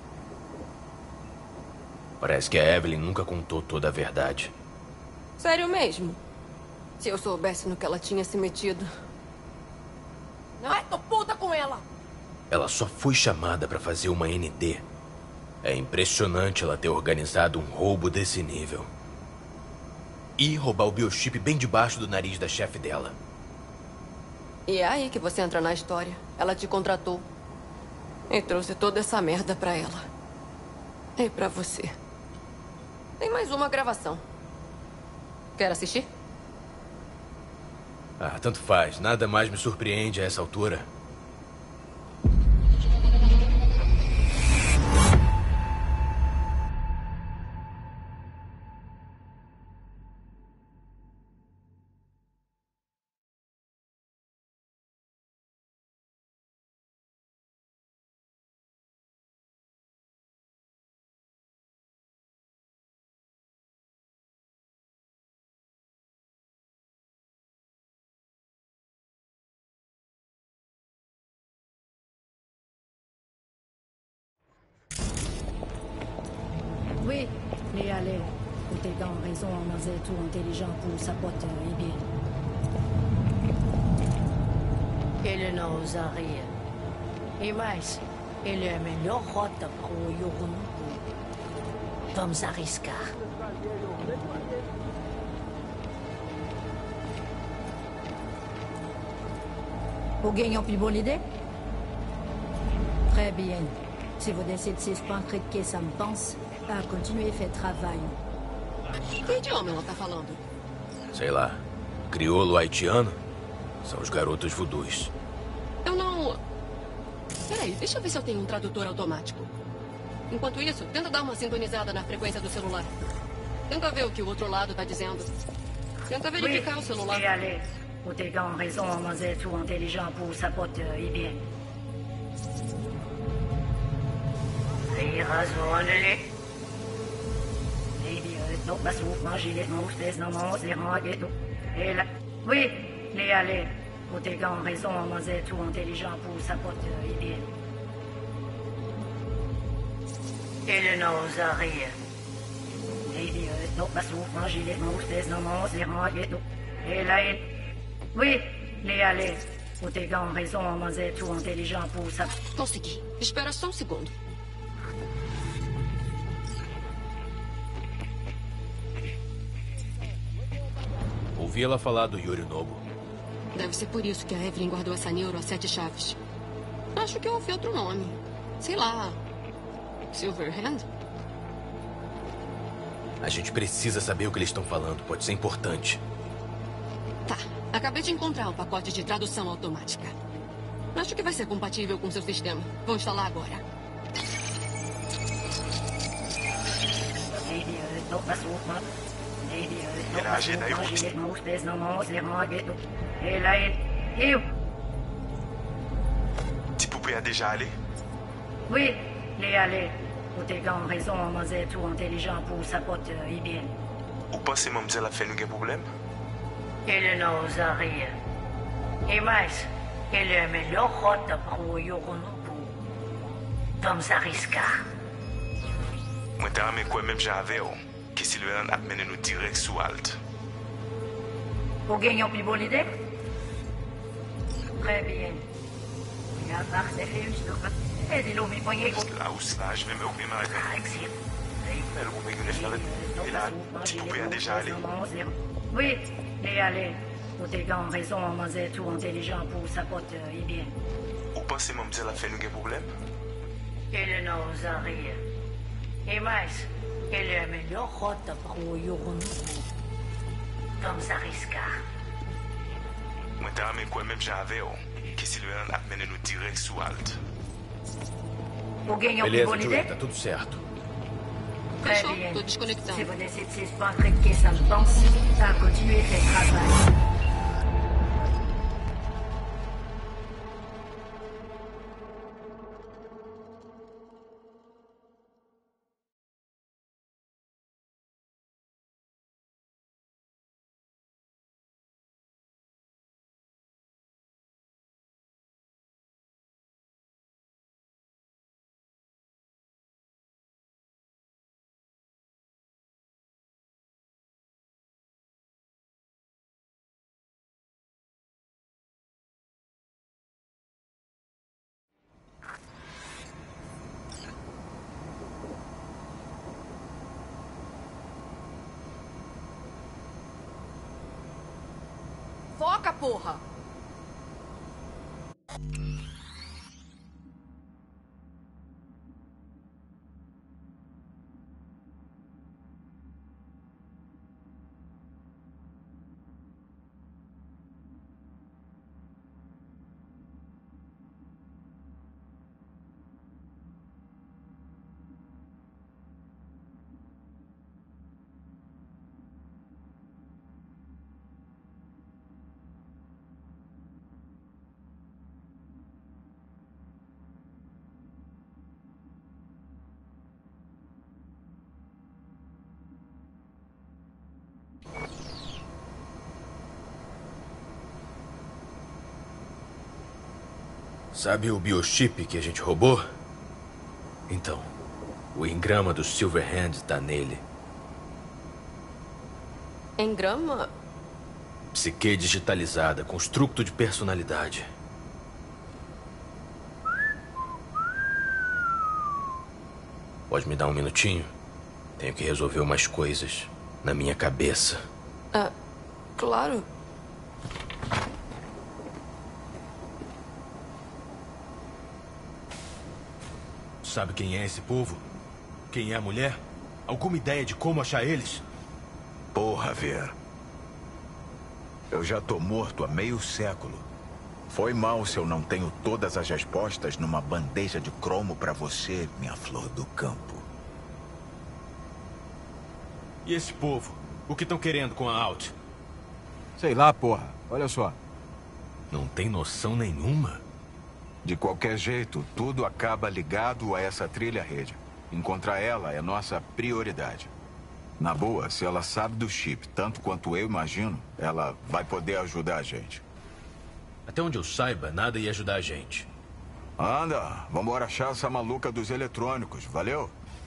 Parece que a Evelyn nunca contou toda a verdade. Sério mesmo? Se eu soubesse no que ela tinha se metido. Ai, tô puta com ela! Ela só foi chamada pra fazer uma N D. É impressionante ela ter organizado um roubo desse nível. E roubar o biochip bem debaixo do nariz da chefe dela. E é aí que você entra na história. Ela te contratou. E trouxe toda essa merda pra ela. E pra você. Tem mais uma gravação. Quer assistir? Ah, tanto faz. Nada mais me surpreende a essa altura. Oui, mais allez. Ou t'es dans raison, on est tout intelligent pour saboter, eh bien. Ele não usaria. E mais, ele é a melhor rota para o Yorungu. Vamos arriscar. Alguém a une bonne idée? Très bien. Si vous décidez de pas que ça me pense, à continuer a faire travail. Que idioma ela tá falando? Sei lá. Crioulo haitiano? São os garotos voodoos. Eu não... Peraí, deixa eu ver se eu tenho um tradutor automático. Enquanto isso, tenta dar uma sintonizada na frequência do celular. Tenta ver o que o outro lado tá dizendo. Tenta verificar oui, o celular. Et allez, vous t'es dans raison, on est tout intelligent pour saboter, eh bien. Et raisonnez-les. Et bien, non, pas souffle, manger les mouches, les noms, les rangs et tout. Et là, oui, et allez, vous t'es dans raison, on est tout intelligent pour saboter, eh bien. Il n'ose rien. Et bien, non, pas souffle, manger les mouches, les noms, les rangs et tout. Et là, il... Oui, et allez, vous t'es dans raison, on est tout intelligent pour saboter. Consegui. Espera só um segundo. Ouvi ela falar do Yorinobu. Deve ser por isso que a Evelyn guardou essa neuro a sete chaves. Acho que eu ouvi outro nome. Sei lá. Silverhand? A gente precisa saber o que eles estão falando. Pode ser importante. Tá. Acabei de encontrar um pacote de tradução automática. Acho que vai ser compatível com seu sistema. Vou instalar agora. Mélanger d'ailleurs. Petit poupée a déjà allé? Oui, les allés. Vous t'es dans raison, on est tout intelligent pour saboter, eh bien. Ou pensez mademoiselle a fait nous un problème? Ele n'ose rien. E mais, ele é a melhor rota para o Yorungu. Vamos arriscar. Moi, t'as ramé quoi même j'avais, que Silverhand a mené nous direct sous Alt. Alguém a une bonne idée? Très bien. E a parte de filmes, é de lume ponhei. Là où ça, je vais me occuper ma réponse. Mais le poupée que je l'ai et là, petit poupée a déjà allé. Oui, et allez. Vous t'es dans raison, on est tout intelligent pour saboter, eh bien. Ou pensez mademoiselle a fait nous un problème? Ele n'ose rien. E mais, ele é a melhor rota para o Yorungu. Vamos arriscar. Moi, t'as ramé quoi même j'avais, que Silverhand a mené nous direct sous Alt. Alguém a une Beleza, bonne Joey, idée? tá tudo certo. Très Fechou, bien. tô desconectando. Si vous décidez pas que ça me pense, à continuer le travail. Foca, porra! Sabe o biochip que a gente roubou? Então, o engrama do Silverhand tá nele. Engrama? Psique digitalizada, construto de personalidade. Pode me dar um minutinho? Tenho que resolver umas coisas na minha cabeça. Ah, claro. Sabe quem é esse povo? Quem é a mulher? Alguma ideia de como achar eles? Porra, Ver. Eu já tô morto há meio século. Foi mal se eu não tenho todas as respostas numa bandeja de cromo pra você, minha flor do campo. E esse povo? O que estão querendo com a Alt? Sei lá, porra. Olha só. Não tem noção nenhuma? De qualquer jeito, tudo acaba ligado a essa trilha-rede. Encontrar ela é nossa prioridade. Na boa, se ela sabe do chip tanto quanto eu imagino, ela vai poder ajudar a gente. Até onde eu saiba, nada ia ajudar a gente. Anda, vamos achar essa maluca dos eletrônicos, valeu?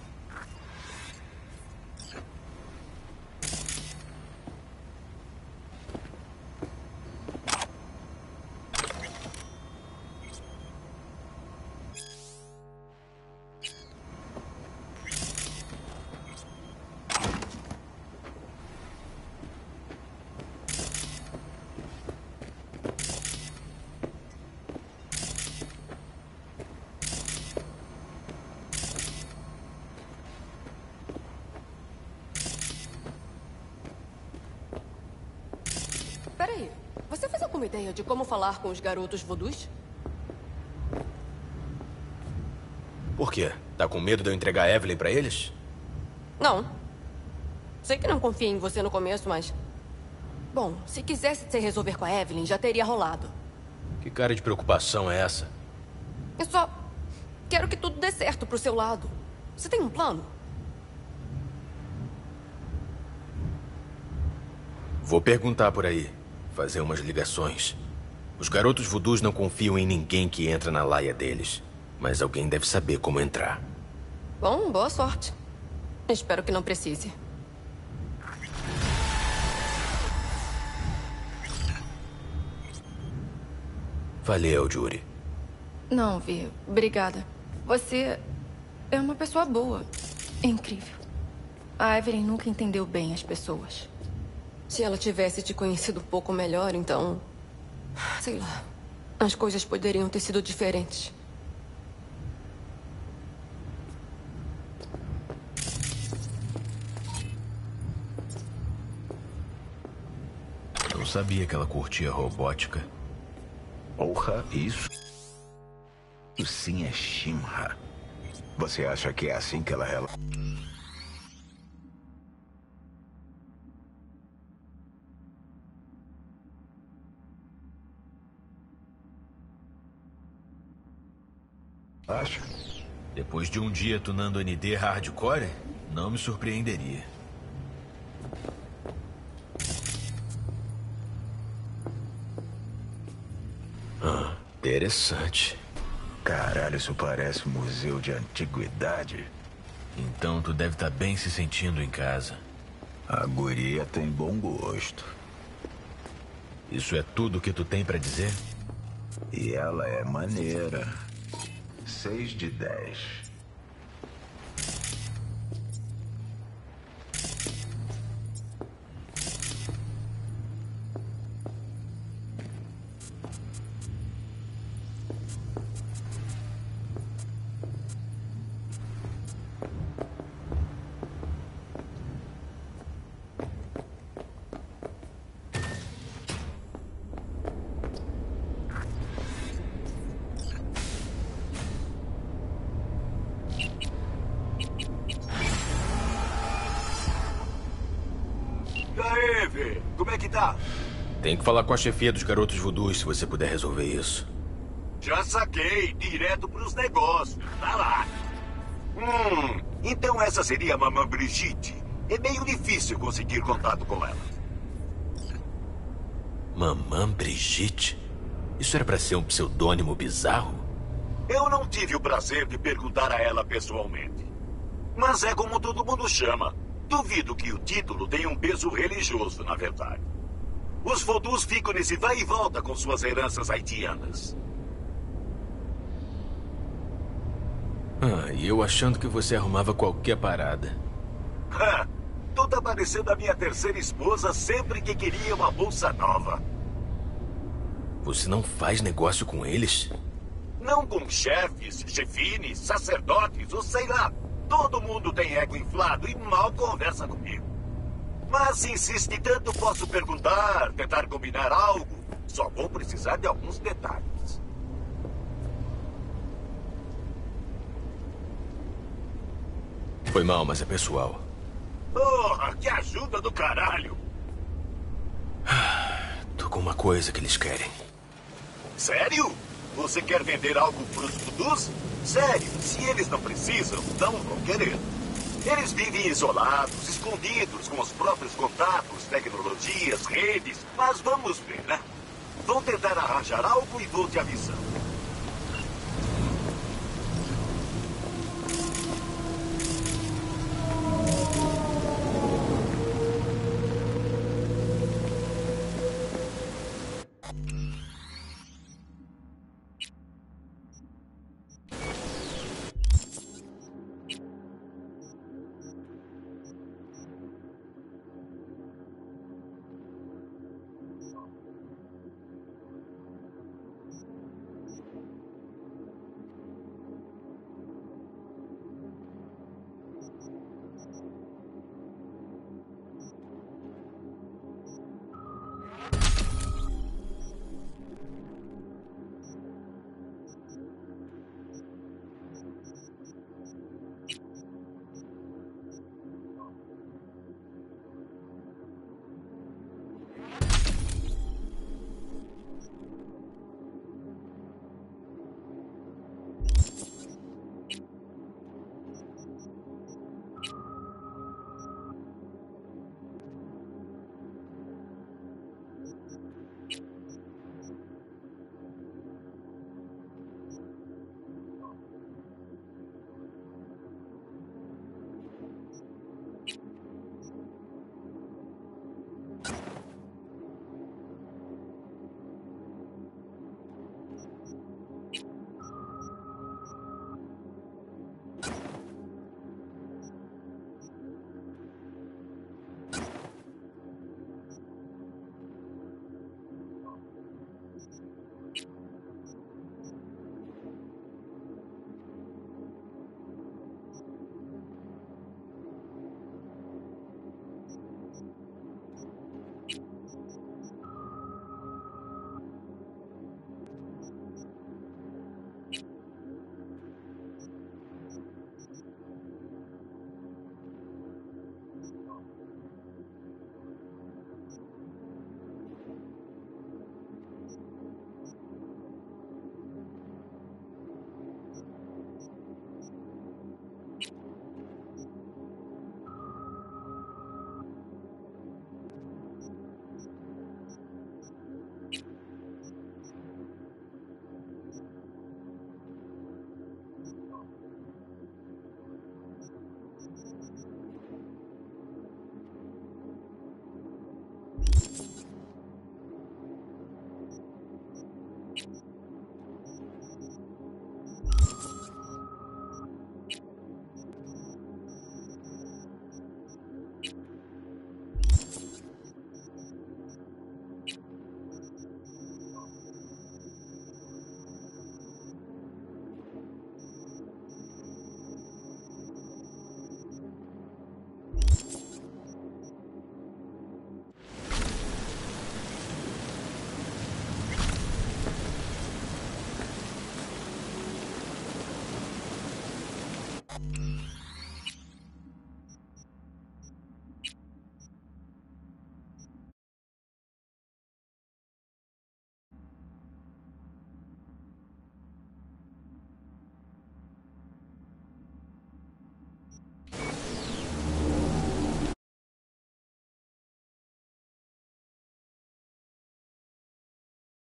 Peraí, você fez alguma ideia de como falar com os garotos vodus? Por quê? Tá com medo de eu entregar a Evelyn pra eles? Não. Sei que não confia em você no começo, mas... Bom, se quisesse se resolver com a Evelyn, já teria rolado. Que cara de preocupação é essa? Eu só... quero que tudo dê certo pro seu lado. Você tem um plano? Vou perguntar por aí. Fazer umas ligações. Os garotos voodoos não confiam em ninguém que entra na laia deles. Mas alguém deve saber como entrar. Bom, boa sorte. Espero que não precise. Valeu, Yuri. Não, Vi. Obrigada. Você é uma pessoa boa. É incrível. A Evelyn nunca entendeu bem as pessoas. Se ela tivesse te conhecido um pouco melhor, então... sei lá. As coisas poderiam ter sido diferentes. Não sabia que ela curtia robótica. Porra, isso... Isso sim é Shimra. Você acha que é assim que ela... Rela... Acha? Depois de um dia tunando N D hardcore, não me surpreenderia. Ah, interessante. Caralho, isso parece um museu de antiguidade. Então tu deve estar bem se sentindo em casa. A guria tem bom gosto. Isso é tudo que tu tem pra dizer? E ela é maneira. Seis de dez. Como é que tá? Tem que falar com a chefia dos garotos voodoos se você puder resolver isso. Já saquei, direto pros negócios. Tá lá. Hum, então essa seria a Mamãe Brigitte. É meio difícil conseguir contato com ela. Mamãe Brigitte? Isso era pra ser um pseudônimo bizarro? Eu não tive o prazer de perguntar a ela pessoalmente. Mas é como todo mundo chama. Duvido que o título tenha um peso religioso, na verdade. Os voodoos ficam nesse vai e volta com suas heranças haitianas. Ah, e eu achando que você arrumava qualquer parada. Ha! Tu tá parecendo a minha terceira esposa sempre que queria uma bolsa nova. Você não faz negócio com eles? Não com chefes, chefines, sacerdotes ou sei lá. Todo mundo tem ego inflado e mal conversa comigo. Mas se insiste tanto, posso perguntar, tentar combinar algo. Só vou precisar de alguns detalhes. Foi mal, mas é pessoal. Porra, que ajuda do caralho! Tô com uma coisa que eles querem. Sério? Você quer vender algo pros voodoos? Sério, se eles não precisam, não vão querer. Eles vivem isolados, escondidos, com os próprios contatos, tecnologias, redes. Mas vamos ver, né? Vou tentar arranjar algo e vou te avisando.